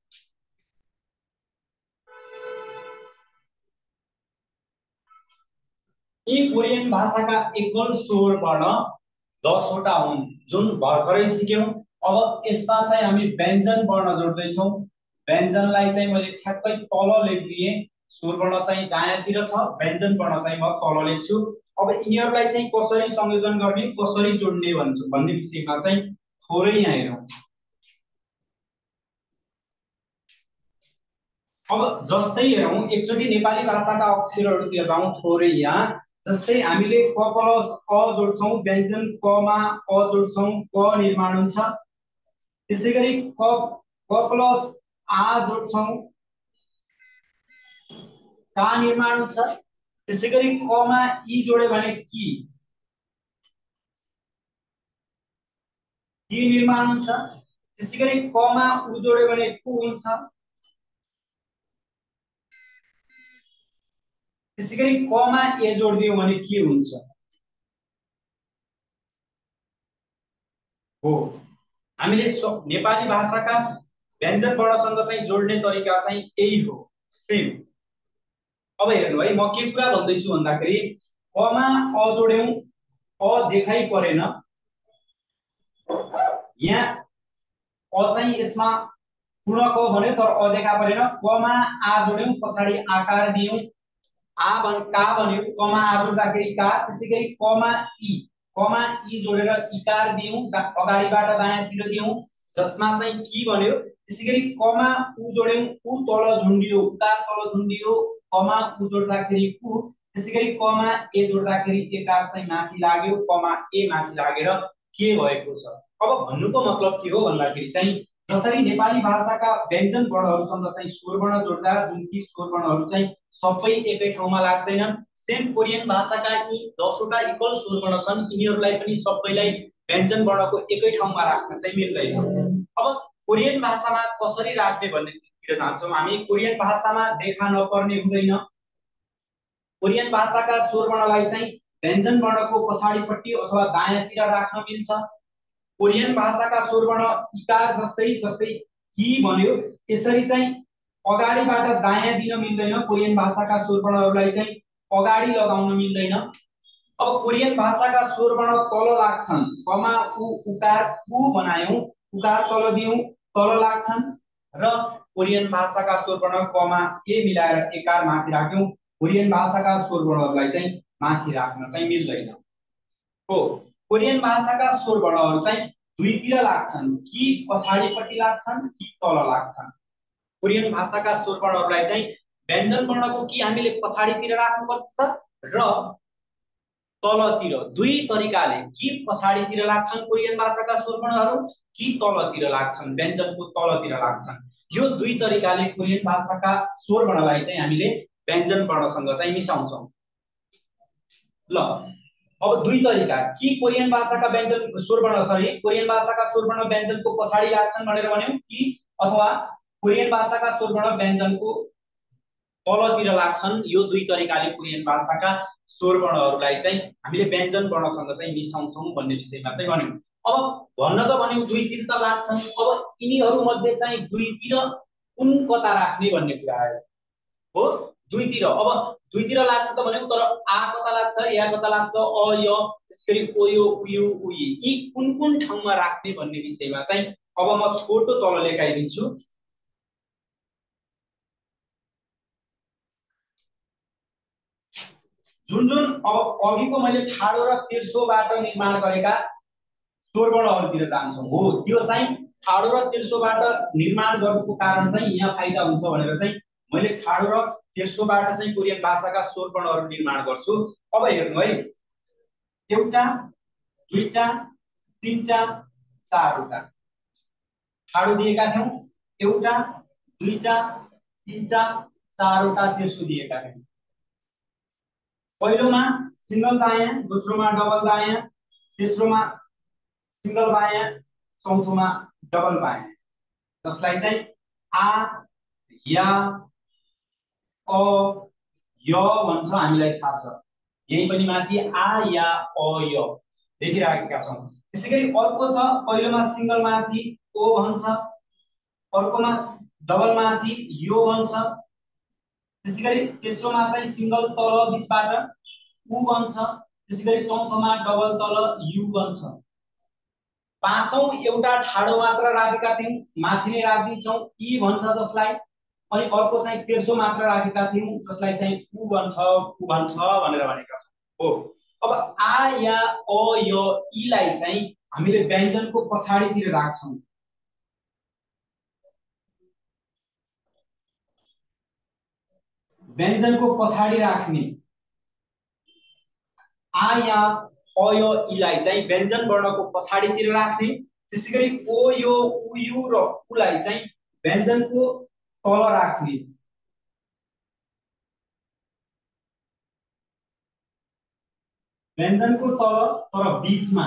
यी कोरियन भाषाका एकल स्वर वर्ण दसवटा हुन् जुन भर्खरै सिक्यौँ। अब यसमा चाहिँ हामी व्यञ्जन वर्ण जोड्दैछौँ। व्यञ्जनलाई चाहिँ मैले ठ्याक्कै तल लेखिदिएँ। स्वर वर्ण चाहिँ दायाँतिर छ, व्यञ्जन वर्ण चाहिँ म तल लेख्छु। अब यिनीहरूलाई चाहिँ कसरी संयोजन गर्ने, कसरी जोड्ने भन्छ भन्ने विषयमा चाहिँ थोरै यहाँ हेरौँ। अब जस्तै हेरौँ, एकचोटि नेपाली भाषाका अक्षरहरूतिर जाउँ थोरै यहाँ। जस्तै हामीले क प्लस अ जोड्छौँ, व्यञ्जन कमा अ जोड्छौँ, क निर्माण हुन्छ। त्यसै गरी क क प्लस आ जोड्छौँ, का निर्माण हुन्छ। त्यसै गरी कमा इ जोड्यो भने कि कि निर्माण हुन्छ। त्यसै गरी कमा उ जोड्यो भने कु हुन्छ। त्यसै गरी कमा ए जोडिदियो भने के हुन्छ हो। हामीले नेपाली भाषाका व्यञ्जन वर्णसँग चाहिँ जोड्ने तरिका चाहिँ यही हो, सेम। अब हेर्नु है, म के कुरा भन्दैछु भन्दाखेरि कमा अ जोड्यौँ, अ देखाइ परेन यहाँ, अ चाहिँ यसमा पूर्ण क भन्यो तर अ देखा परेन। कमा आ जोड्यौँ, पछाडि आकार दियौँ, आ भन् का भन्यो, कमा आ जोड्दाखेरि का। त्यसै गरी कमा इ कमा इ जोडेर इकार दियौँ, अगाडिबाट दायाँतिर दियौँ जसमा चाहिँ कि भन्यो। त्यसै गरी कमा उ जोड्यौँ, उ तल झुन्डियो, उकार तल झुन्डियो, कमा उ जोड्दाखेरि कु। त्यसै गरी कमा ए जोड्दाखेरि एकार चाहिँ माथि लाग्यो, कमा ए माथि लागेर के भएको छ। अब भन्नुको मतलब के हो भन्दाखेरि चाहिँ जसरी नेपाली भाषाका व्यञ्जन वर्णहरूसँग चाहिँ स्वर वर्ण जोड्दा जुन कि स्वर वर्णहरू चाहिँ सबै एकै ठाउँमा लाग्दैनन्, सेम कोरियन भाषाका यी दसवटा इक्वल स्वर वर्ण छन्, यिनीहरूलाई पनि सबैलाई व्यञ्जन वर्णको एकै ठाउँमा राख्न चाहिँ मिल्दैन। अब कोरियन भाषामा कसरी राख्ने भन्नेतिर जान्छौँ हामी। कोरियन भाषामा देखा नपर्ने हुँदैन। कोरियन भाषाका स्वर वर्णलाई चाहिँ व्यञ्जन वर्णको पछाडिपट्टि अथवा दायाँतिर राख्न मिल्छ। कोरियन भाषाका स्वर वर्ण इकार जस्तै जस्तै कि भन्यो त्यसरी चाहिँ अगाडिबाट दायाँ दिन मिल्दैन। कोरियन भाषाका स्वर वर्णहरूलाई चाहिँ अगाडि लगाउन मिल्दैन। अब कोरियन भाषाका स्वर वर्ण तल लाग्छन्, कमा उ उकार उ बनायौं, उकार तल दियौं तल लाग्छन्, र कोरियन भाषाका स्वर वर्ण कमा ए मिलाएर एकार माथि राख्यौं, कोरियन भाषाका स्वर वर्णहरूलाई चाहिँ माथि राख्न चाहिँ मिल्दैन। हो, कोरियन भाषाका स्वर वर्णहरू चाहिँ दुईतिर लाग्छन्, कि पछाडिपट्टि लाग्छन् कि तल लाग्छन्। कोरियन भाषाका स्वर वर्णहरूलाई चाहिँ व्यञ्जन वर्णको कि हामीले पछाडितिर राख्नुपर्छ र तलतिर, दुई तरिकाले, कि पछाडितिर लाग्छन् कोरियन भाषाका स्वर वर्णहरू, कि तलतिर लाग्छन्, व्यञ्जनको तलतिर लाग्छन्। यो दुई तरिकाले कोरियन भाषाका स्वर वर्णलाई चाहिँ हामीले व्यञ्जन वर्णसँग चाहिँ मिसाउँछौँ। ल, अब दुई तरिका, कि कोरियन भाषाका व्यञ्जन स्वर वर्ण सरी कोरियन भाषाका स्वर वर्ण व्यञ्जनको पछाडि लाग्छन् भनेर भन्यौं, कि अथवा कोरियन भाषाका स्वर वर्ण व्यञ्जनको तलतिर लाग्छन्। यो दुई तरिकाले कोरियन भाषाका स्वर वर्णहरूलाई चाहिँ हामीले व्यञ्जन वर्णसँग चाहिँ मिसाउँछौँ भन्ने विषयमा चाहिँ भन्यौं। अब भन्न त भन्यौं दुईतिर त लाग्छन्, अब यिनीहरू मध्ये चाहिँ दुईतिर कुन कता राख्ने भन्ने कुरा आयो। हो, दुईतिर, अब दुईतिर लाग्छ त भन्यौं, तर आ कता लाग्छ, या कता लाग्छ, अ य, त्यसैगरी ओ यो उ यु उ यी, यी कुन कुन ठाउँमा राख्ने भन्ने विषयमा चाहिँ अब म छोटो तल लेखाइदिन्छु। जुन जुन अब अघिको मैले ठाडो र तेर्सोबाट निर्माण गरेका स्वर वर्णहरूतिर जान्छौँ। हो, त्यो चाहिँ ठाडो र तेर्सोबाट निर्माण गर्नुको कारण चाहिँ यहाँ फाइदा हुन्छ भनेर चाहिँ मैले ठाडो र तेर्सोबाट चाहिँ कोरियन भाषाका स्वर वर्णहरू निर्माण गर्छु। अब हेर्नु है, एउटा दुईटा तीनटा चारवटा ठाडो दिएका थियौं, एउटा दुईटा तीनटा चारवटा तेर्सो दिएका थियौं। पहिलोमा सिंगल दायाँ, दोस्रोमा डबल दायाँ, तेस्रोमा सिंगल बायाँ, चौथोमा डबल बायाँ, जसलाई चाहिँ आ या अ य भन्छ, हामीलाई थाहा छ। यही पनि माथि आ या अ य लेखिराखेका छौं। त्यसैगरी अर्को छ, पहिलोमा सिंगल माथि ओ भन्छ, अर्कोमा डबल माथि यो भन्छ, त्यसैगरी तेस्रोमा चाहिँ सिंगल तल बीचबाट उ भन्छ, त्यसैगरी चौथोमा डबल तल यु भन्छ। पाँचौं एउटा ठाडो मात्र राखेका थियौं, माथि नै राखिदिन्छौं, इ भन्छ जसलाई, अनि अर्को चाहिँ तेर्सो मात्र राखेका थियौं जसलाई चाहिँ उ भन्छ, उ भन्छ भनेर भनेका छौं। हो, अब आ या अ य इ लाई चाहिँ हामीले व्यञ्जनको पछाडितिर राख्छौं। व्यञ्जनको पछाडि राख्ने आ या अ य इ लाई चाहिँ व्यञ्जन वर्णको पछाडितिर राख्ने, त्यसैगरी ओ यो उ यु र उ लाई चाहिँ व्यञ्जनको तल राख्ने। व्यञ्जनको तल तर बीचमा,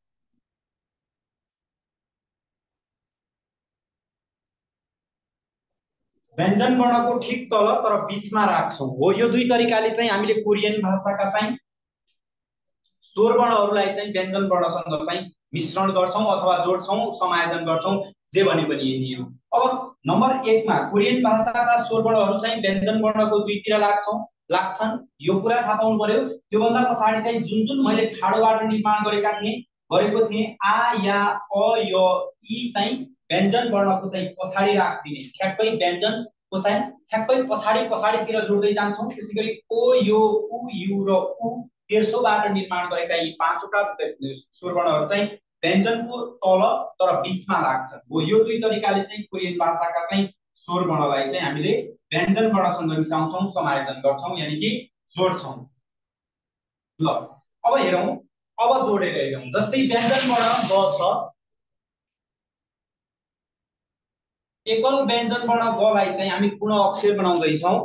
व्यञ्जन वर्णको ठिक तल तर बीचमा राख्छौं। हो, यो दुई तरिकाले चाहिँ हामीले कोरियन भाषाका चाहिँ स्वर वर्णहरूलाई चाहिँ व्यञ्जन वर्णसँग चाहिँ मिश्रण गर्छौं अथवा जोड्छौं, समायोजन गर्छौं, जे भने पनि यही हो। अब नम्बर एक मा कोरियन भाषाका स्वर वर्णहरू चाहिँ व्यञ्जन वर्णको दुईतिर लाग्छौं लाग्छन्, यो कुरा थाहा पाउनु पर्यो। त्योभन्दा पछाडि चाहिँ जुन जुन मैले ठाडोबाट निर्माण गरेका थिएँ गरेको थिएँ, आ या अ य इ चाहिँ व्यञ्जन वर्णको चाहिँ पछाडि राखिदिने, ठ्याक्कै व्यञ्जनको चाहिँ ठ्याक्कै पछाडि पछाडितिर जोड्दै जान्छौं। त्यसैगरी ओ यो उ यु र उ तेर्सोबाट निर्माण गरेका यी पाँचवटा स्वर वर्णहरू चाहिँ व्यञ्जनको तल तर बीचमा लाग्छन्। हो, यो दुई तरिकाले चाहिँ कोरियन भाषाका चाहिँ स्वर वर्णलाई चाहिँ हामीले व्यञ्जन वर्णसँग मिसाउँछौं, समायोजन गर्छौं, यानी कि जोड्छौं। ल, अब हेरौं, अब जोडेर हेरौं। जस्तै व्यञ्जन वर्ण ग छ, एकल व्यञ्जन वर्ण गलाई चाहिँ हामी पूर्ण अक्षर बनाउँदै छौं।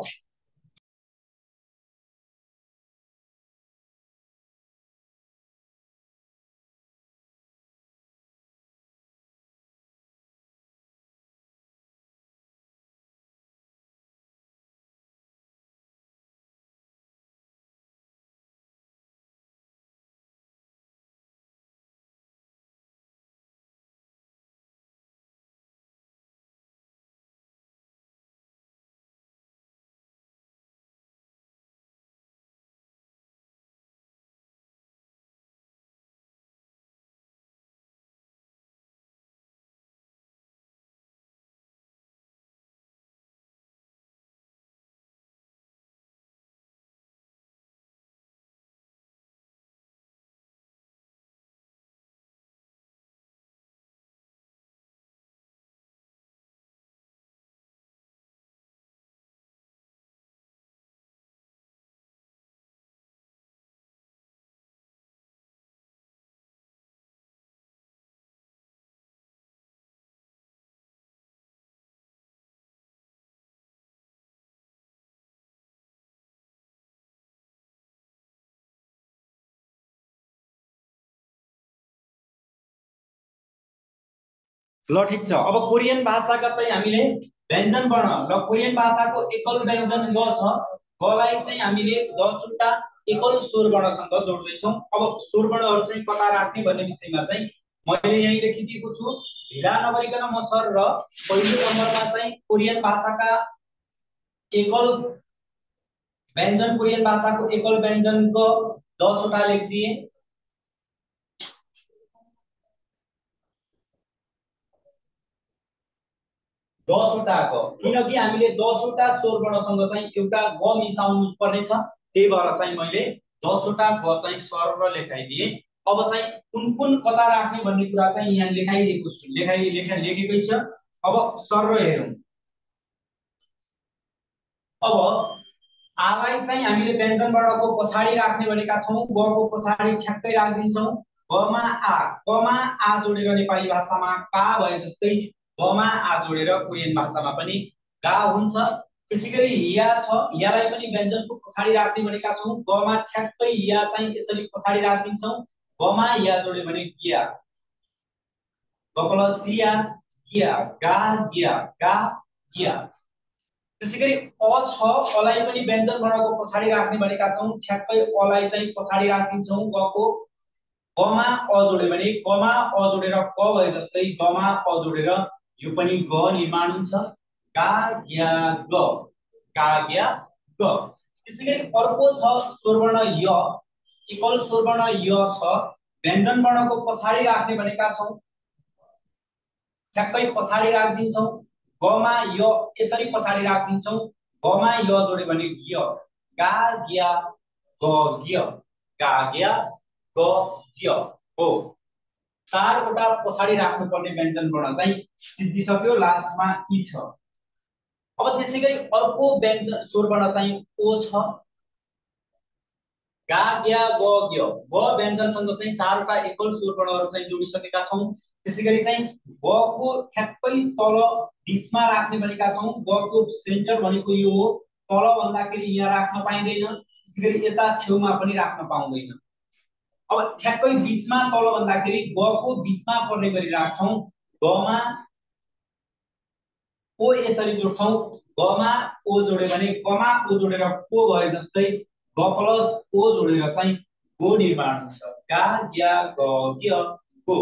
ल ठीक छ। अब कोरियन भाषाका चाहिँ हामीले व्यञ्जन वर्ण र कोरियन भाषाको एकल व्यञ्जन ग छ, गलाई चाहिँ हामीले दस वटा एकल स्वर वर्णसँग जोड्दै छौं। अब स्वर वर्णहरू चाहिँ कता राख्ने भन्ने विषयमा चाहिँ मैले यही लेखिदिएको छु। ढिला नगरिकन म सर र पहिलो नम्बरमा चाहिँ कोरियन भाषाका एकल व्यञ्जन कोरियन भाषाको एकल व्यञ्जन ग दस वटा लेखिदिए। दस वटा ग, किनकि हामीले दस वटा स्वर वर्णसँग चाहिँ एउटा ग मिसाउनु पर्ने छ, त्यही भएर चाहिँ मैले दस वटा ग चाहिँ सर लेखाइदिए। अब चाहिँ कुन कुन कता राख्ने भन्ने कुरा चाहिँ यहाँ लेखाइदिएको छु, लेखाइ लेखा लेखेकै छ। अब सर हेरौँ। अब आलाई चाहिँ हामीले व्यञ्जन वर्णको पछाडि राख्ने भनेका छौं, ग को पछाडि ठ्याक्कै राखिदिन्छौं। ग मा आ, क मा आ जोडेर नेपाली भाषामा का भए जस्तै ग मा आ जोडेर कोरियन भाषामा पनि गा हुन्छ। त्यसैगरी या छ, यालाई पनि व्यञ्जनको पछाडि राख्ने भनेका छौं, ग मा ठ्याक्कै या चाहिँ यसरी पछाडि राखिदिन्छौं। ग मा या जोड्यो भने गिया, ग प्लस सिया गिया, गा गिया, गा गिया। त्यसैगरी अ छ, अलाई पनि व्यञ्जन वर्णको पछाडि राख्ने भनेका छौं, ठ्याक्कै अलाई चाहिँ पछाडि राखिदिन्छौं। ग को ग मा अ जोड्यो भने ग मा अ जोडेर क भए जस्तै ग मा अ जोडेर यो पनि ग निर्माण हुन्छ। गा ग्या ग, गा ग्या ग। त्यसैगरी अर्को छ स्वरवर्ण य, एकल स्वरवर्ण य छ, व्यञ्जन वर्णको पछाडि राख्ने भनेका छौं, ठ्याक्कै पछाडि राखिदिन्छौं। ग मा य यसरी पछाडि राखिदिन्छौं, ग मा य जोड्यो भने ग्य, गा ग्या ग ग्य, गा ग्या ग ग्य हो। चारवटा पछाडि राख्नुपर्ने व्यञ्जन वर्ण चाहिँ सिद्धिसक्यो, लास्टमा इ छ। अब त्यसैगरी अर्को व्यञ्जन स्वर वर्ण चाहिँ ओ छ, गा ग्या ग ग्य, ग व्यञ्जनसँग चाहिँ चारवटा एकल स्वर वर्णहरू चाहिँ जोडिसकेका छौं। त्यसैगरी चाहिँ ग को ठ्याक्कै तल बीचमा राख्ने भनेका छौं, ग को सेन्टर भनेको यो हो, तल भन्दाखेरि यहाँ राख्न पाइँदैन, त्यसैगरी यता छेउमा पनि राख्न पाउँदैन। अब ठ्याक्कै बीचमा तल भन्दाखेरि ग को बीचमा पर्ने गरी राख्छौं, ग मा ओ यसरी जोड्छौं, ग मा ओ जोड्यो भने क मा ओ जोडेर को भए जस्तै ग प्लस ओ जोडेर चाहिँ गो निर्माण हुन्छ। गा ग्या ग ग्य गो।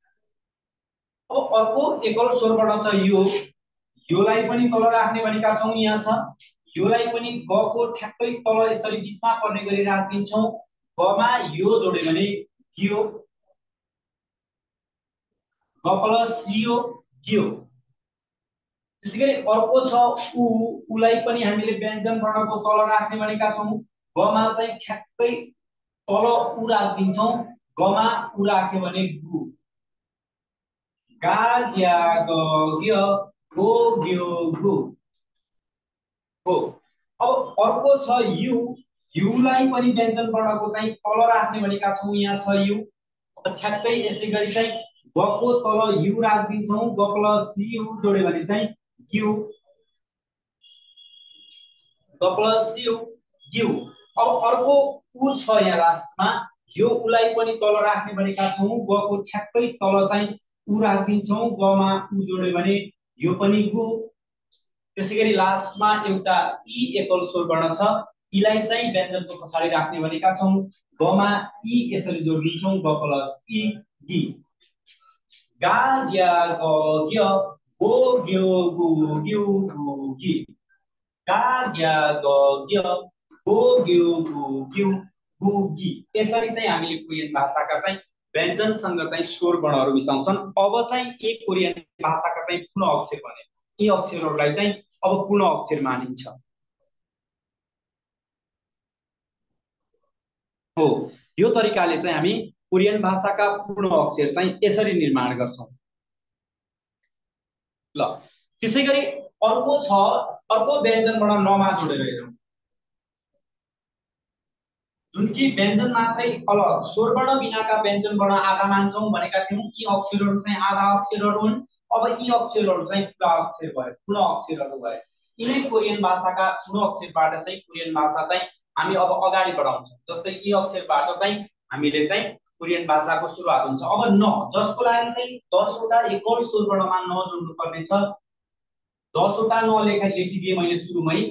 अब अर्को एकल स्वर वर्ण छ यो, योलाई पनि तल राख्ने भनेका छौं, यहाँ छ। योलाई पनि ग को ठ्याक्कै तल यसरी बीचमा पर्ने गरी राखिदिन्छौं, ग मा यो जोड्यो भने ग्यो, ग प्लस सियो ग्यो। त्यसैगरी अर्को छ उ, उलाई पनि हामीले व्यञ्जन वर्णको तल राख्ने भनेका छौं, ग मा चाहिँ ठ्याक्कै तल उ राखिदिन्छौं, ग मा उ राख्यो भने गु, गा ग्या ग ग्य गो ग्यो गु हो। अब अर्को छ यु, युलाई पनि व्यञ्जन वर्णको चाहिँ तल राख्ने भनेका छौं, यहाँ छ यु। अब ठ्याक्कै यसै गरी चाहिँ ग को तल यु राखिदिन्छौं, ग प्लस यु जोड्यो भने चाहिँ ग्यु ग प्लस यु ग्यु। अब अर्को उ छ यहाँ लास्टमा, यो उलाई पनि तल राख्ने भनेका छौं, ग को ठ्याक्कै तल चाहिँ उ राखिदिन्छौं, ग मा उ जोड्यो भने यो पनि गु। त्यसैगरी लास्टमा एउटा इ एकल स्वर वर्ण छ, इलाई चाहिँ व्यञ्जनको पछाडि राख्ने भनेका छौं, ग मा इ यसरी जोडिदिन्छौं, ग प्लस इ गि। गा ग्या ग ग्य गो ग्यो गु ग्यु गु गि। गा ग्या ग ग्य गो ग्यो गु ग्यु गु गि। यसरी चाहिँ हामीले कोरियन भाषाका चाहिँ व्यञ्जनसँग चाहिँ स्वर वर्णहरू मिसाउँछन्। अब चाहिँ एक कोरियन भाषाका चाहिँ पूर्ण अक्षर बने, यी अक्षरहरूलाई चाहिँ अब पूर्ण अक्षर मानिन्छ। हो, यो तरिकाले चाहिँ हामी कोरियन भाषाका पूर्ण अक्षर चाहिँ यसरी निर्माण गर्छौं। ल त्यसैगरी अर्को छ, अर्को व्यञ्जन वर्ण नमा जोडेर हेरौं, जुन कि व्यञ्जन मात्रै अलग स्वर वर्ण बिनाका व्यञ्जन वर्ण आधा मान्छौं भनेका थियौं। यी अक्षरहरू चाहिँ आधा अक्षरहरू हुन्। अब यी अक्षरहरू चाहिँ पूर्ण अक्षर भए, पूर्ण अक्षरहरू भए। यिनै कोरियन भाषाका पूर्ण अक्षरबाट चाहिँ कोरियन भाषा चाहिँ हामी अब अगाडि बढाउँछौं। जस्तै यी अक्षरबाट चाहिँ हामीले चाहिँ कोरियन भाषाको सुरुवात हुन्छ। अब न, जसको लागि चाहिँ दस वटा एकल स्वर वर्णमा न जोड्नु पर्ने छ, दस वटा न लेखा लेखिदिए मैले सुरुमै।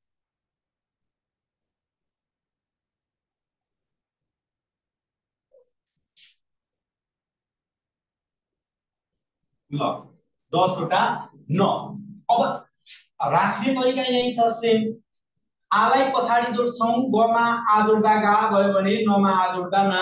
ल दस वटा न। अब राख्ने तरिका यही छ, सेम। आलाई पछाडि जोड्छौं, ग मा आ जोड्दा गा भयो भने न मा आ जोड्दा ना,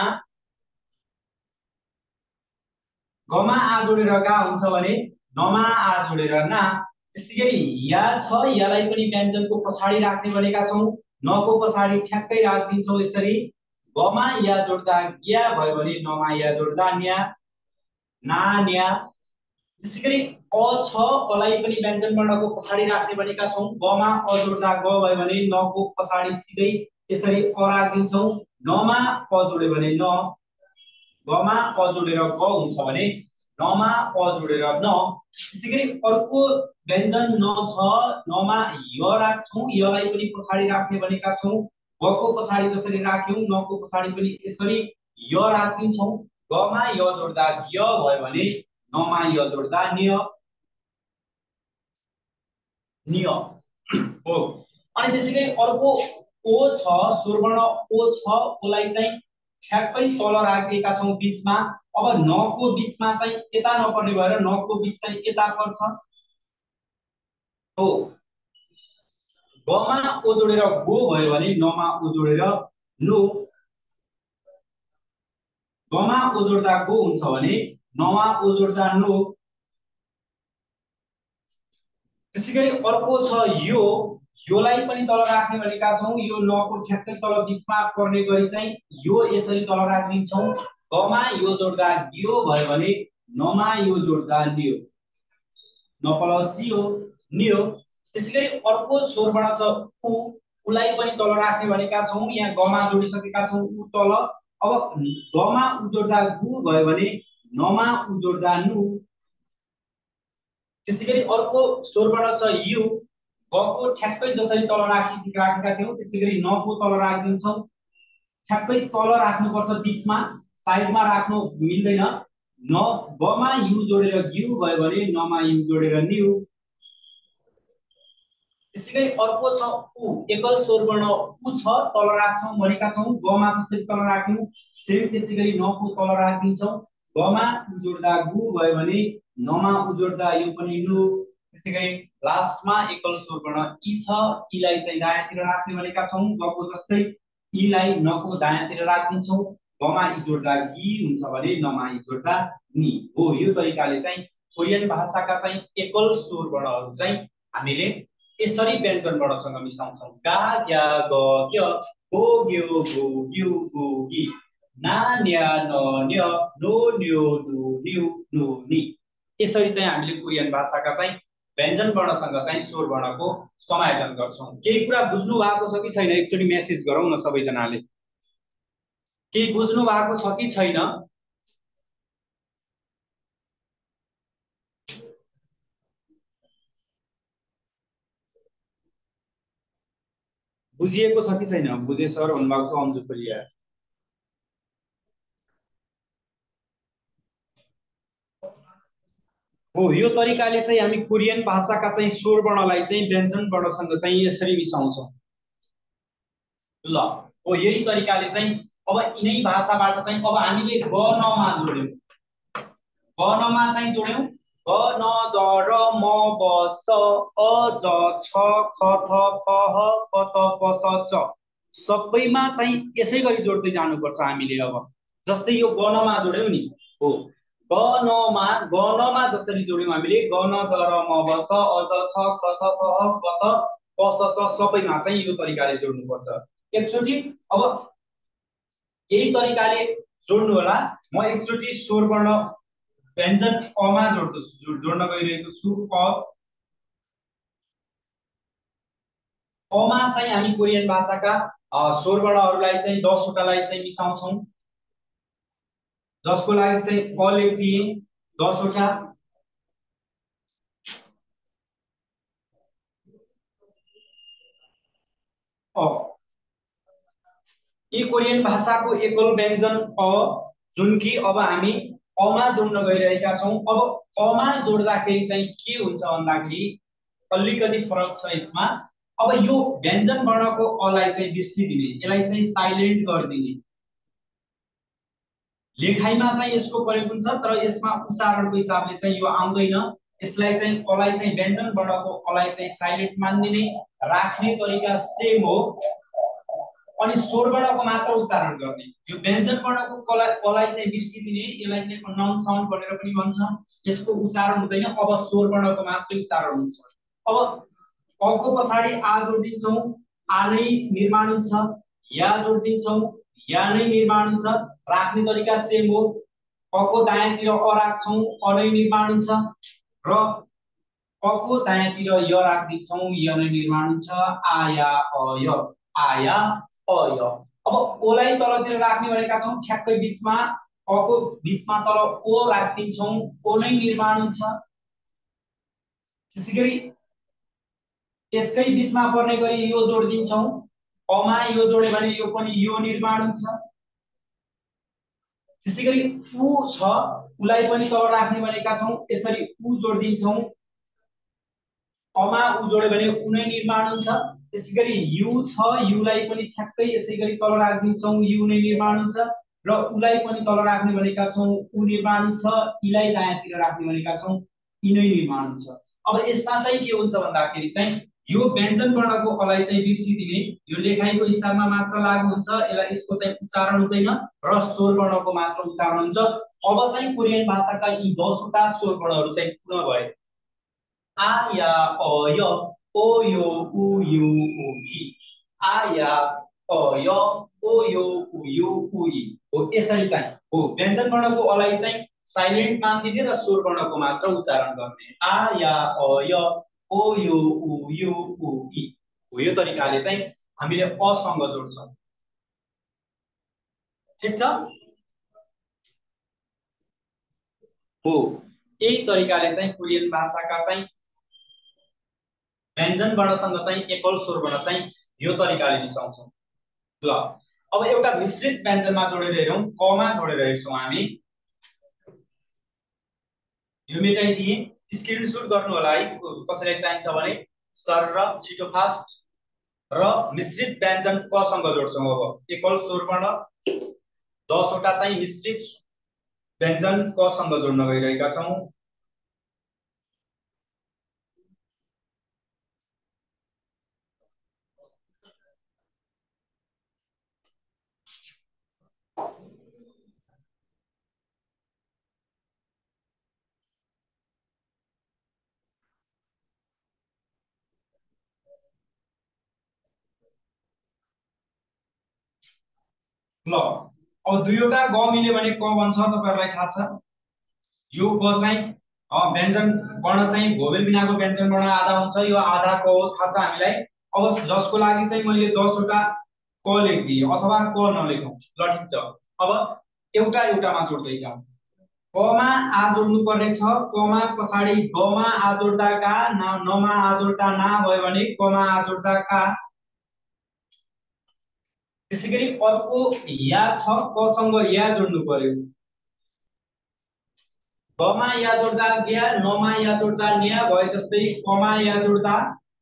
ग मा आ जोडेर गा हुन्छ भने न मा आ जोडेर ना। त्यसैगरी या छ, यालाई पनि व्यञ्जनको पछाडि राख्ने भनेका छौं, न को पछाडि ठ्याक्कै राखिदिन्छौं यसरी। ग मा या जोड्दा ग्या भयो भने न मा या जोड्दा न्या, ना न्या। त्यसैगरी अ छ, अलाई पनि व्यञ्जन वर्णको पछाडि राख्ने भनेका छौं, ग मा अ जोड्दा ग भयो भने न को पछाडि सिधै यसरी अ राखिदिन्छौं, न मा अ जोड्यो भने न, ग मा अ जोडेर ग हुन्छ भने न मा अ जोडेर न। त्यसैगरी अर्को व्यञ्जन न छ, न मा य राख्छौं, यलाई पनि पछाडि राख्ने भनेका छौं, ग को पछाडि जसरी राख्यौं न को पछाडि पनि यसरी य राखिदिन्छौं, ग मा य जोड्दा य भयो भने न मा य जोड्दा न्य, न्य हो। अनि त्यसैगरी अर्को ओ छ, स्वर वर्ण ओ छ, ओलाई चाहिँ ठ्याक्कै तल राखेका छौं बीचमा। अब न को बीचमा चाहिँ यता नपर्ने भएर न को बीच चाहिँ यता पर्छ हो। ग मा ओ जोडेर गो भयो भने न मा ओ जोडेर नो, ग मा ओ जोड्दा गो हुन्छ भने न मा ओ जोड्दा नो। त्यसैगरी अर्को छ यो, योलाई पनि तल राख्ने भनेका छौं, यो न को ठ्याक्कै तल बीचमा पर्ने गरी चाहिँ यो यसरी तल राखिदिन्छौं, ग मा यो जोड्दा ग्यो भयो भने न मा यो जोड्दा न्यो, न प्लस यो न्यो। त्यसैगरी अर्को स्वर वर्ण छ उ, उलाई पनि तल राख्ने भनेका छौं, यहाँ ग मा जोडिसकेका छौं उ तल। अब ग मा उ जोड्दा गु भयो भने न मा उ जोड्दा नु। त्यसैगरी अर्को स्वर वर्ण छ यु, ग को ठ्याक्कै जसरी तल राखि राखेका थियौं त्यसैगरी न को तल राखिदिन्छौं, ठ्याक्कै तल राख्नुपर्छ, बीचमा साइडमा राख्नु मिल्दैन। न ग मा यु जोडेर ग्यु भयो भने न मा यु जोडेर न्यु। त्यसैगरी अर्को छ उ, एकल स्वर वर्ण उ छ, तल राख्छौं भनेका छौं, ग मा जसरी तल राख्यौं सेम त्यसैगरी न को तल राखिदिन्छौं, ग मा उ जोड्दा गु भयो भने न मा उ जोड्दा यो पनि नु। त्यसैगरी लास्टमा एकल स्वर वर्ण इ छ, इलाई चाहिँ दायाँतिर राख्ने भनेका छौं, ग को जस्तै इलाई न को दायाँतिर राखिदिन्छौं, ग मा इ जोड्दा गि हुन्छ भने न मा इ जोड्दा नि हो। यो तरिकाले चाहिँ कोरियन भाषाका चाहिँ एकल स्वर वर्णहरू चाहिँ हामीले यसरी व्यञ्जन वर्णसँग मिसाउँछौं। गा ग्या ग ग्य गो ग्यो गु ग्यु गु गि, ना न्या न न्य नो न्यो नु न्यु नु नि। यसरी चाहिँ हामीले कोरियन भाषाका चाहिँ व्यञ्जन वर्णसँग चाहिँ स्वर वर्णको समायोजन गर्छौं। केही कुरा बुझ्नु भएको छ कि छैन, एकचोटि मेसेज गरौँ न सबैजनाले। केही बुझ्नु भएको छ कि छैन? बुझिएको छ कि छैन? बुझे सर भन्नुभएको छ अन्जु परियार। हो, यो तरिकाले चाहिँ हामी कोरियन भाषाका चाहिँ स्वर वर्णलाई चाहिँ व्यञ्जन वर्णसँग चाहिँ यसरी मिसाउँछौँ। ल, हो यही तरिकाले चाहिँ अब यिनै भाषाबाट चाहिँ अब हामीले ग नमा जोड्यौँ। ग नमा चाहिँ जोड्यौँ ग न द र म ब स अ ज छ ख थ प ह प त प स च सबैमा चाहिँ यसै गरी जोड्दै जानुपर्छ हामीले। अब जस्तै यो ग नमा जोड्यौँ नि, हो ग नमा ग नमा जसरी जोड्यौँ हामीले ग न द र म ब स अ ज छ ख थ प ह प त प स च सबैमा चाहिँ यो तरिकाले जोड्नुपर्छ। एकचोटि अब यही तरिकाले जोड्नु होला। म एकचोटि स्वर वर्ण व्यञ्जन अमा जोड्छु जोड्न गइरहेको छु। अ अमा चाहिँ हामी कोरियन भाषाका स्वर वर्णहरूलाई चाहिँ दस वटालाई चाहिँ मिसाउँछौँ, जसको लागि चाहिँ क लेखिदिए दस वटा। अ यी कोरियन भाषाको एकल व्यञ्जन अ, जुन कि अब हामी अमा जोड्न गइरहेका छौँ। अब अमा जोड्दाखेरि चाहिँ के हुन्छ भन्दाखेरि अलिकति फरक छ यसमा। अब यो व्यञ्जन वर्णको अलाई चाहिँ बिर्सिदिने, यसलाई चाहिँ साइलेन्ट गरिदिने। लेखाइमा चाहिँ यसको प्रयोग हुन्छ तर यसमा उच्चारणको हिसाबले चाहिँ यो आउँदैन। यसलाई चाहिँ अलाई चाहिँ व्यञ्जन वर्णको अलाई चाहिँ साइलेन्ट मानिदिने, राख्ने तरिका सेम हो अनि स्वर वर्णको मात्र उच्चारण गर्ने। यो व्यञ्जन वर्णको कला कलाई चाहिँ बिर्सिदिने, यसलाई चाहिँ अनाउन्स साउन्ड भनेर पनि भन्छ। यसको उच्चारण हुँदैन, अब स्वर वर्णको मात्रै उच्चारण हुन्छ। अब क को पछाडि आ जोडिदिन्छौँ, आ नै निर्माण हुन्छ। या जोडिदिन्छौँ, या नै निर्माण हुन्छ। राख्ने तरिका सेम हो। क को दायाँतिर अ राख्छौँ, अ नै निर्माण हुन्छ र क को दायाँतिर य राखिदिन्छौँ, य नै निर्माण हुन्छ। आया अय, आया अय। अब ओलाई तलतिर राख्ने भनेका छौँ, ठ्याक्कै बिचमा अ को बिचमा तल ओ राखिदिन्छौँ, ओ नै निर्माण हुन्छ। त्यसैगरी यसकै बिचमा पर्ने गरी यो जोडिदिन्छौँ, अमा यो जोड्यो भने यो पनि यो निर्माण हुन्छ। त्यसैगरी उ छ, उलाई पनि तल राख्ने भनेका छौँ, यसरी उ जोडिदिन्छौँ, अमा उ जोड्यो भने उ नै निर्माण हुन्छ। त्यसैगरी यु छ, युलाई पनि ठ्याक्कै यसै गरी तल राखिदिन्छौँ, यु नै निर्माण हुन्छ र उलाई पनि तल राख्ने भनेका छौँ, उ निर्माण हुन्छ। इलाई दायाँतिर राख्ने भनेका छौँ, इ नै निर्माण हुन्छ। अब यसमा चाहिँ के हुन्छ भन्दाखेरि चाहिँ यो व्यञ्जन वर्णको अलाई चाहिँ बिर्सिदिने, यो लेखाइको हिसाबमा मात्र लागु हुन्छ। यसलाई यसको चाहिँ उच्चारण हुँदैन र स्वर वर्णको मात्र उच्चारण हुन्छ। अब चाहिँ कोरियन भाषाका यी दसवटा स्वर वर्णहरू चाहिँ पुनः भए आ या अ य ओ यो उ यु उ इ, आ या अ य ओ यो उ यु उ इ। हो यसरी चाहिँ हो व्यञ्जन वर्णको अलाई चाहिँ साइलेन्ट मानिदिने र स्वर वर्णको मात्र उच्चारण गर्ने। आ या अ य ओ यो उ यु उ इ। हो यो तरिकाले चाहिँ हामीले असँग जोड्छौँ। ठिक छ? हो यही तरिकाले चाहिँ कोरियन भाषाका चाहिँ व्यञ्जन वर्णसँग चाहिँ एकल स्वर वर्ण चाहिँ यो तरिकाले मिसाउँछौँ। ल, अब एउटा मिश्रित व्यञ्जनमा जोडेर हेरौँ, कमा जोडेर हेर्छौँ हामी। यो मेटाइदिए, स्क्रिनसट गर्नु होला है कसैलाई चाहिन्छ भने। सर र छिटो फास्ट र मिश्रित व्यञ्जन कसँग जोड्छौँ। अब एकल स्वर वर्ण दसवटा चाहिँ मिश्रित व्यञ्जन कसँग जोड्न गइरहेका छौँ। ल, अब दुईवटा ग मिल्यो भने क बन्छ, तपाईहरुलाई थाहा छ। यो ग चाहिँ व्यञ्जन वर्ण चाहिँ भोवेल बिनाको व्यञ्जन वर्ण आधा हुन्छ, यो आधा क हो, थाहा छ हामीलाई। अब जसको लागि चाहिँ मैले दसवटा क लेखिदिएँ अथवा क नलेखौँ। ल ठिक छ, अब एउटा एउटामा जोड्दै जाउँ। कमा आ जोड्नु पर्ने छ, कमा पछाडि गमा आ जोड्दा का, नमा आ जोड्दा ना भयो भने कमा आ जोड्दा का। त्यसै गरी अर्को या छ, कसँग या जोड्नु पर्यो। गमा या जोड्दा ज्ञा, नमा या जोड्दा न्या भयो। जस्तै कमा या जोड्दा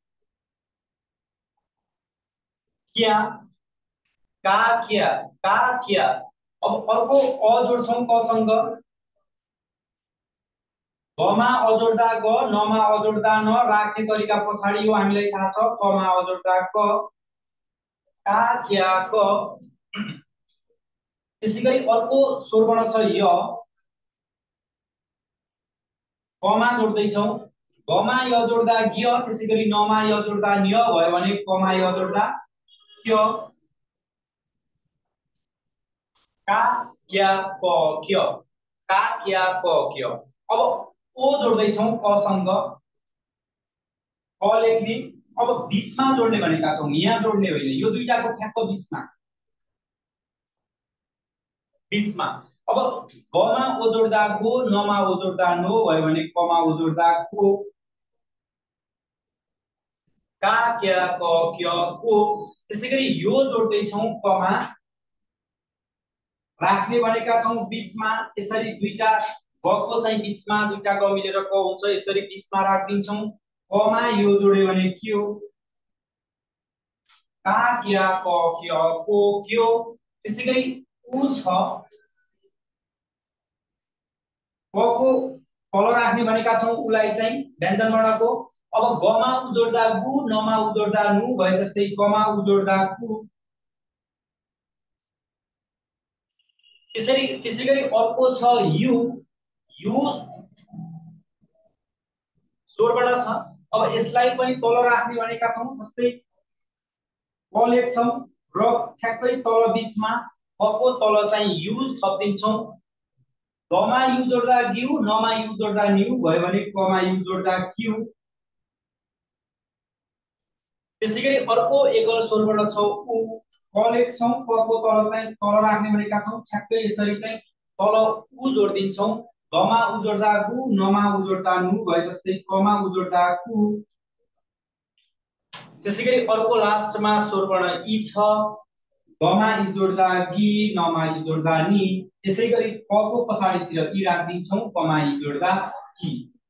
क्या, का क्या, का क्या। अब अर्को अ जोड्छौं कसँग। गमा अजोड्दा ग, नमा अजोड्दा न, राख्ने तरिका पछाडि यो हामीलाई थाहा छ। कमा अजोड्दा क, का क्या क। त्यसैगरी अर्को स्वरवर्ण छ य। कमा जोड्दैछौं। गमा य जोड्दा ज्ञ, त्यसैगरी नमा य जोड्दा न्य भयो भने कमा य जोड्दा क्य, का क्या क क्य, का क्या क क्य। अब ओ जोड्दैछौं कसँग। क लेख्ने। अब बीचमा जोड्ने भनेका छौं, यहाँ जोड्ने होइन, यो दुईटाको ठ्याक्क बीचमा बीचमा। अब गमा ओ जोड्दा गो, नमा ओ जोड्दा नो भयो भने कमा ओ जोड्दा को, का क्या क क्य को। त्यसैगरी यो जोड्दैछौं कमा, राख्ने भनेका छौं बीचमा। यसरी दुईटा गको चाहिँ बीचमा, दुईटा ग मिलेर क हुन्छ, यसरी बीचमा राखिदिन्छौं। कमा यो जोड्यो भने क्यो, का क्या क क्य को क्यो। त्यसैगरी उ छ, क को तल राख्ने भनेका छौं उलाई चाहिँ व्यञ्जन वर्णको। अब गमा उ जोड्दा गु, नमा उ जोड्दा नु भयो। जस्तै कमा उ जोड्दा कु। त्यसरी त्यसैगरी अर्को छ यु। यु स्वरवर्ण छ। अब यसलाई पनि तल राख्ने भनेका छौं। जस्तै क लेख्छौं र ठ्याक्कै तल बीचमा क को तल चाहिँ यु थपिदिन्छौं। गमा यु जोड्दा ग्यु, नमा यु जोड्दा न्यु भयो भने कमा यु जोड्दा क्यु। त्यसैगरी अर्को एकल स्वरवर्ण छ उ। क लेख्छौं, क को तल चाहिँ तल राख्ने भनेका छौं। ठ्याक्कै यसरी चाहिँ तल उ जोड्दिन्छौं। गमा उ जोड्दा गु, नमा उ जोड्दा नु भयो। जस्तै कमा उ जोड्दा कु। त्यसैगरी अर्को लास्टमा स्वरवर्ण इ छ। गमा इ जोड्दा गि, नमा इ जोड्दा नि। त्यसैगरी क को पछाडितिर इ राख्दिन्छौं, कमा इ जोड्दा कि।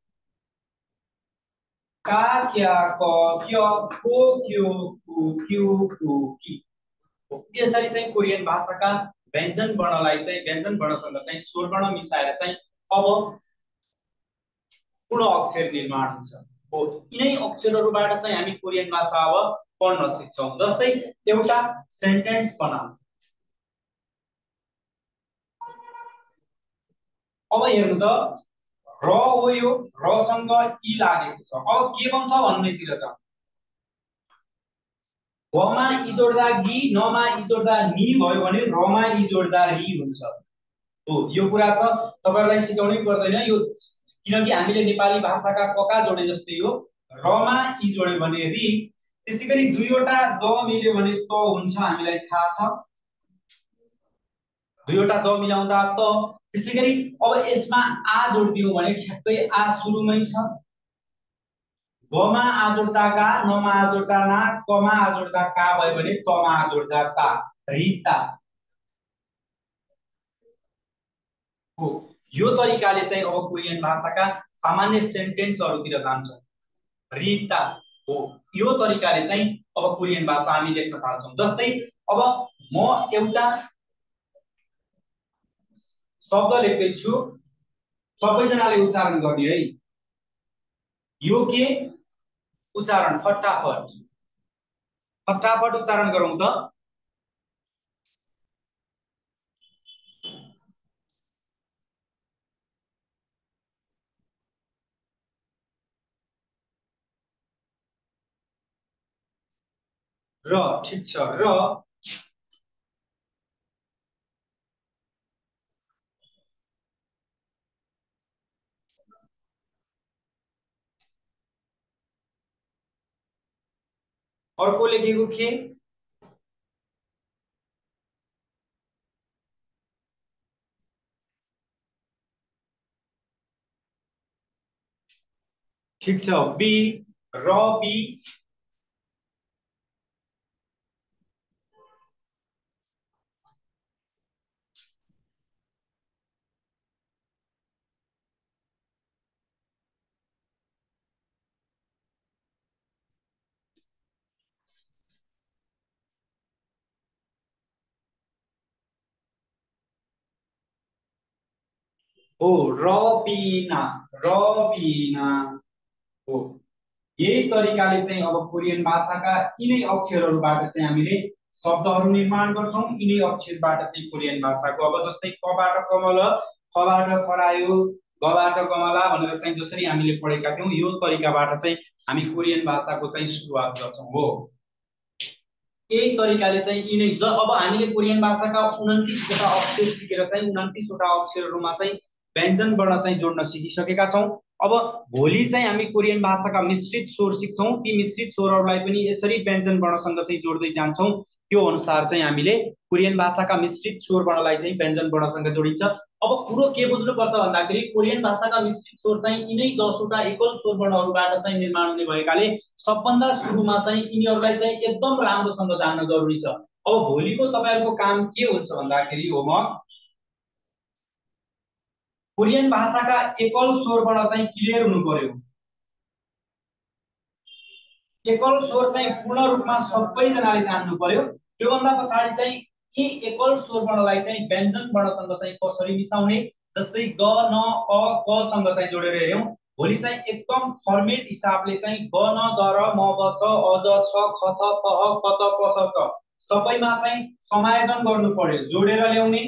का क्या क क्य को क्यो कु क्यु कु कि। यसरी चाहिँ कोरियन भाषाका व्यञ्जन वर्णलाई चाहिँ व्यञ्जन वर्णसँग चाहिँ स्वरवर्ण मिसाएर चाहिँ अब पूर्ण अक्षर निर्माण हुन्छ। हो, यिनै अक्षरहरूबाट चाहिँ हामी कोरियन भाषा अब पढ्न सिक्छौं। जस्तै एउटा सेन्टेन्स बनाऊ। अब हेर्नु त, र हो यो, रसँग इ लागेको छ। अब के बन्छ भन्नेतिर छ। गमा इ जोड्दा गि, नमा इ जोड्दा नि भयो भने रमा इ जोड्दा रि हुन्छ। हो, यो कुरा त तपाईहरुलाई सिकाउनै पर्दैन। यो किनकि हामीले नेपाली भाषाका कका जोडे जस्तै हो। रमा इ जोड्यो भने रि। त्यसैगरी दुईवटा द मिल्यो भने त हुन्छ, हामीलाई थाहा छ। दुईवटा द मिलाउँदा त। त्यसैगरी अब यसमा आ जोड्दियौ भने ठ्याक्कै आ सुरुमै छ। गमा आ जोड्दा गा, नमा आ जोड्दा ना, कमा आ जोड्दा का भयो भने तमा आ जोड्दा ता, रिता। हो, यो तरिकाले चाहिँ अब कोरियन भाषाका सामान्य सेन्टेन्सहरुतिर जान्छौं। रिता। हो, यो तरिकाले चाहिँ अब कोरियन भाषा हामी लेख्न थाल्छौं। जस्तै अब म एउटा शब्द लेख्दै छु, सबैजनाले उच्चारण गर्ने है। यो के उच्चारण, फटाफट फटाफट उच्चारण गरौँ त। र, ठीक छ। र अर्को लेखेको के, ठीक छ। बी, र बी। हो, रबिना, रबिना हो। यही तरिकाले चाहिँ अब कोरियन भाषाका यिनै अक्षरहरूबाट चाहिँ हामीले शब्दहरू निर्माण गर्छौँ। यिनै अक्षरबाट चाहिँ कोरियन भाषाको अब जस्तै कबाट कमल, खबाट खरायो, गबाट गमला भनेर चाहिँ जसरी हामीले पढेका थियौँ यो तरिकाबाट चाहिँ हामी कोरियन भाषाको चाहिँ सुरुवात गर्छौँ हो। यही तरिकाले चाहिँ यिनै ज अब हामीले कोरियन भाषाका उन्तिसवटा अक्षर सिकेर चाहिँ उन्तिसवटा अक्षरहरूमा चाहिँ व्यञ्जन वर्ण चाहिँ जोड्न सिकिसकेका छौँ। अब भोलि चाहिँ हामी कोरियन भाषाका मिश्रित स्वर सिक्छौँ। ती मिश्रित स्वरहरूलाई पनि यसरी व्यञ्जन वर्णसँग चाहिँ जोड्दै जान्छौँ। त्यो अनुसार चाहिँ हामीले कोरियन भाषाका मिश्रित स्वर वर्णलाई चाहिँ व्यञ्जन वर्णसँग जोडिन्छ। अब कुरो के बुझ्नुपर्छ भन्दाखेरि कोरियन भाषाका मिश्रित स्वर चाहिँ यिनै दसवटा एकल स्वर वर्णहरूबाट चाहिँ निर्माण हुने भएकाले सबभन्दा सुरुमा चाहिँ यिनीहरूलाई चाहिँ एकदम राम्रोसँग जान्न जरुरी छ। अब भोलिको तपाईँहरूको काम के हुन्छ भन्दाखेरि होमवर्क कोरियन भाषाका एकल स्वर वर्ण चाहिँ क्लियर हुनु पर्यो। एकल स्वर चाहिँ पूर्ण रूपमा सबैजनाले जान्नु पर्यो। त्योभन्दा पछाडि चाहिँ यी एकल स्वर वर्णलाई चाहिँ व्यञ्जन वर्णसँग चाहिँ कसरी मिसाउने, जस्तै ग न अ क सँग चाहिँ जोडेर हेर्यौं। भोलि चाहिँ एकदम फर्मेट हिसाबले चाहिँ ग न ग र म ब स अ ज छ ख थ प ह क त प स च सबैमा चाहिँ समायोजन गर्नु पर्यो, जोडेर ल्याउने।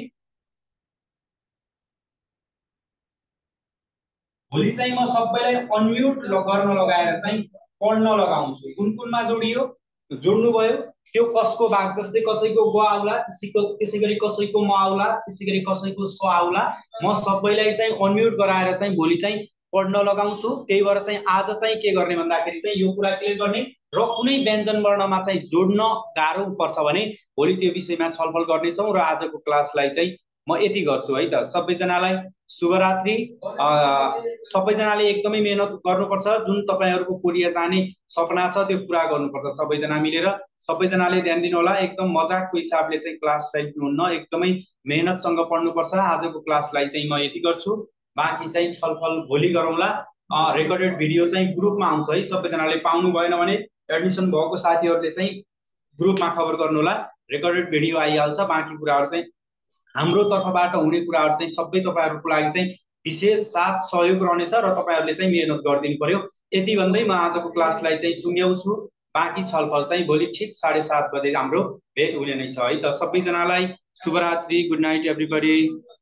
भोलि चाहिँ म सबैलाई अनम्युट गर्न लगाएर चाहिँ पढ्न लगाउँछु। कुन कुनमा जोडियो जोड्नु भयो, त्यो कसको भाग, जस्तै कसैको ग आउला, त्यसैको त्यसै गरी कसैको म आउला, त्यसै गरी कसैको स आउला। म सबैलाई चाहिँ अनम्युट गराएर चाहिँ भोलि चाहिँ पढ्न लगाउँछु। त्यही भएर चाहिँ आज चाहिँ के गर्ने भन्दाखेरि चाहिँ यो कुरा क्लियर गर्ने र कुनै व्यञ्जन वर्णमा चाहिँ जोड्न गाह्रो पर्छ भने भोलि त्यो विषयमा छलफल गर्नेछौँ र आजको क्लासलाई चाहिँ म यति गर्छु है त। सबैजनालाई शुभरात्रि। सबैजनाले एकदमै मेहनत गर्नुपर्छ। जुन तपाईँहरूको कोरिया जाने सपना छ त्यो पुरा गर्नुपर्छ सबैजना मिलेर। सबैजनाले ध्यान दिनु होला, एकदम मजाकको हिसाबले चाहिँ क्लासलाई लिनुहुन्न, एकदमै मेहनतसँग पढ्नुपर्छ। आजको क्लासलाई चाहिँ म यति गर्छु, बाँकी चाहिँ छलफल भोलि गरौँला। रेकर्डेड भिडियो चाहिँ ग्रुपमा आउँछ है, सबैजनाले पाउनु भएन भने एडमिसन भएको साथीहरूले चाहिँ ग्रुपमा खबर गर्नु होला, रेकर्डेड भिडियो आइहाल्छ। बाँकी कुराहरू चाहिँ हाम्रो तर्फबाट हुने कुराहरू चाहिँ सबै तपाईँहरूको लागि चाहिँ विशेष साथ सहयोग रहनेछ र तपाईँहरूले चाहिँ मेहनत गरिदिनु पर्यो। यति भन्दै म आजको क्लासलाई चाहिँ टुङ्ग्याउँछु। बाँकी छलफल चाहिँ भोलि ठिक साढे सात बजे हाम्रो भेट हुने नै छ है त। सबैजनालाई शुभरात्रि, good night everybody.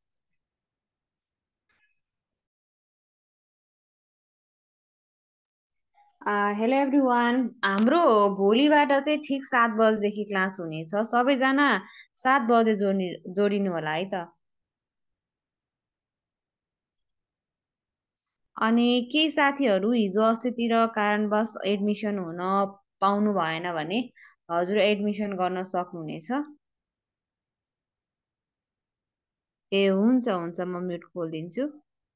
Hello everyone, हाम्रो भोलिबाट चाहिँ ठिक सात बजेदेखि क्लास हुनेछ। सबैजना सात बजे जोड्ने जोडिनु होला है त। अनि केही साथीहरू हिजो अस्तितिर कारणवश एडमिसन हुन पाउनु भएन भने हजुर एडमिसन गर्न सक्नुहुनेछ। ए हुन्छ हुन्छ, म म्युट खोलिदिन्छु।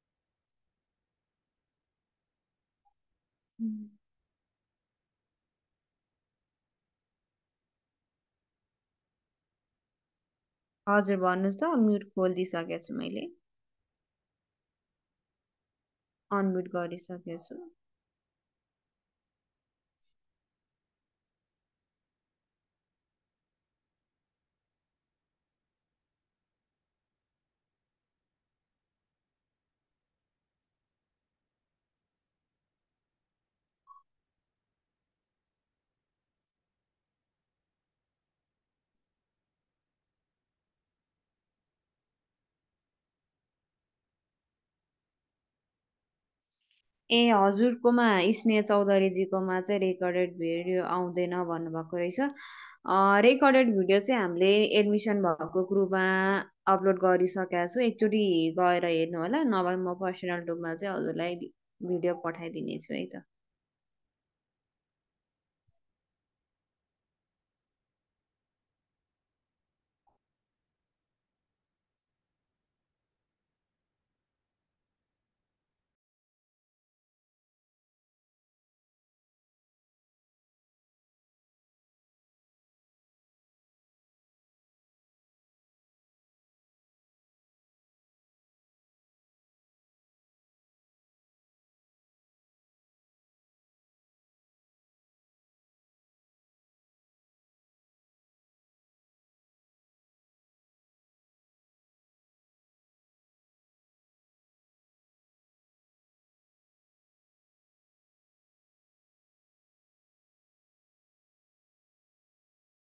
हजुर भन्नुहोस् त, म्युट खोलिदिइसकेको छु, मैले अनम्युट गरिसकेको छु। ए हजुरकोमा स्नेह चौधरीजीकोमा चाहिँ रेकर्डेड भिडियो आउँदैन भन्नुभएको रहेछ। रेकर्डेड भिडियो चाहिँ हामीले एडमिसन भएको ग्रुपमा अपलोड गरिसकेका छु, एकचोटि गएर हेर्नु होला, नभए म पर्सनल ग्रुपमा चाहिँ हजुरलाई भिडियो पठाइदिनेछु है त।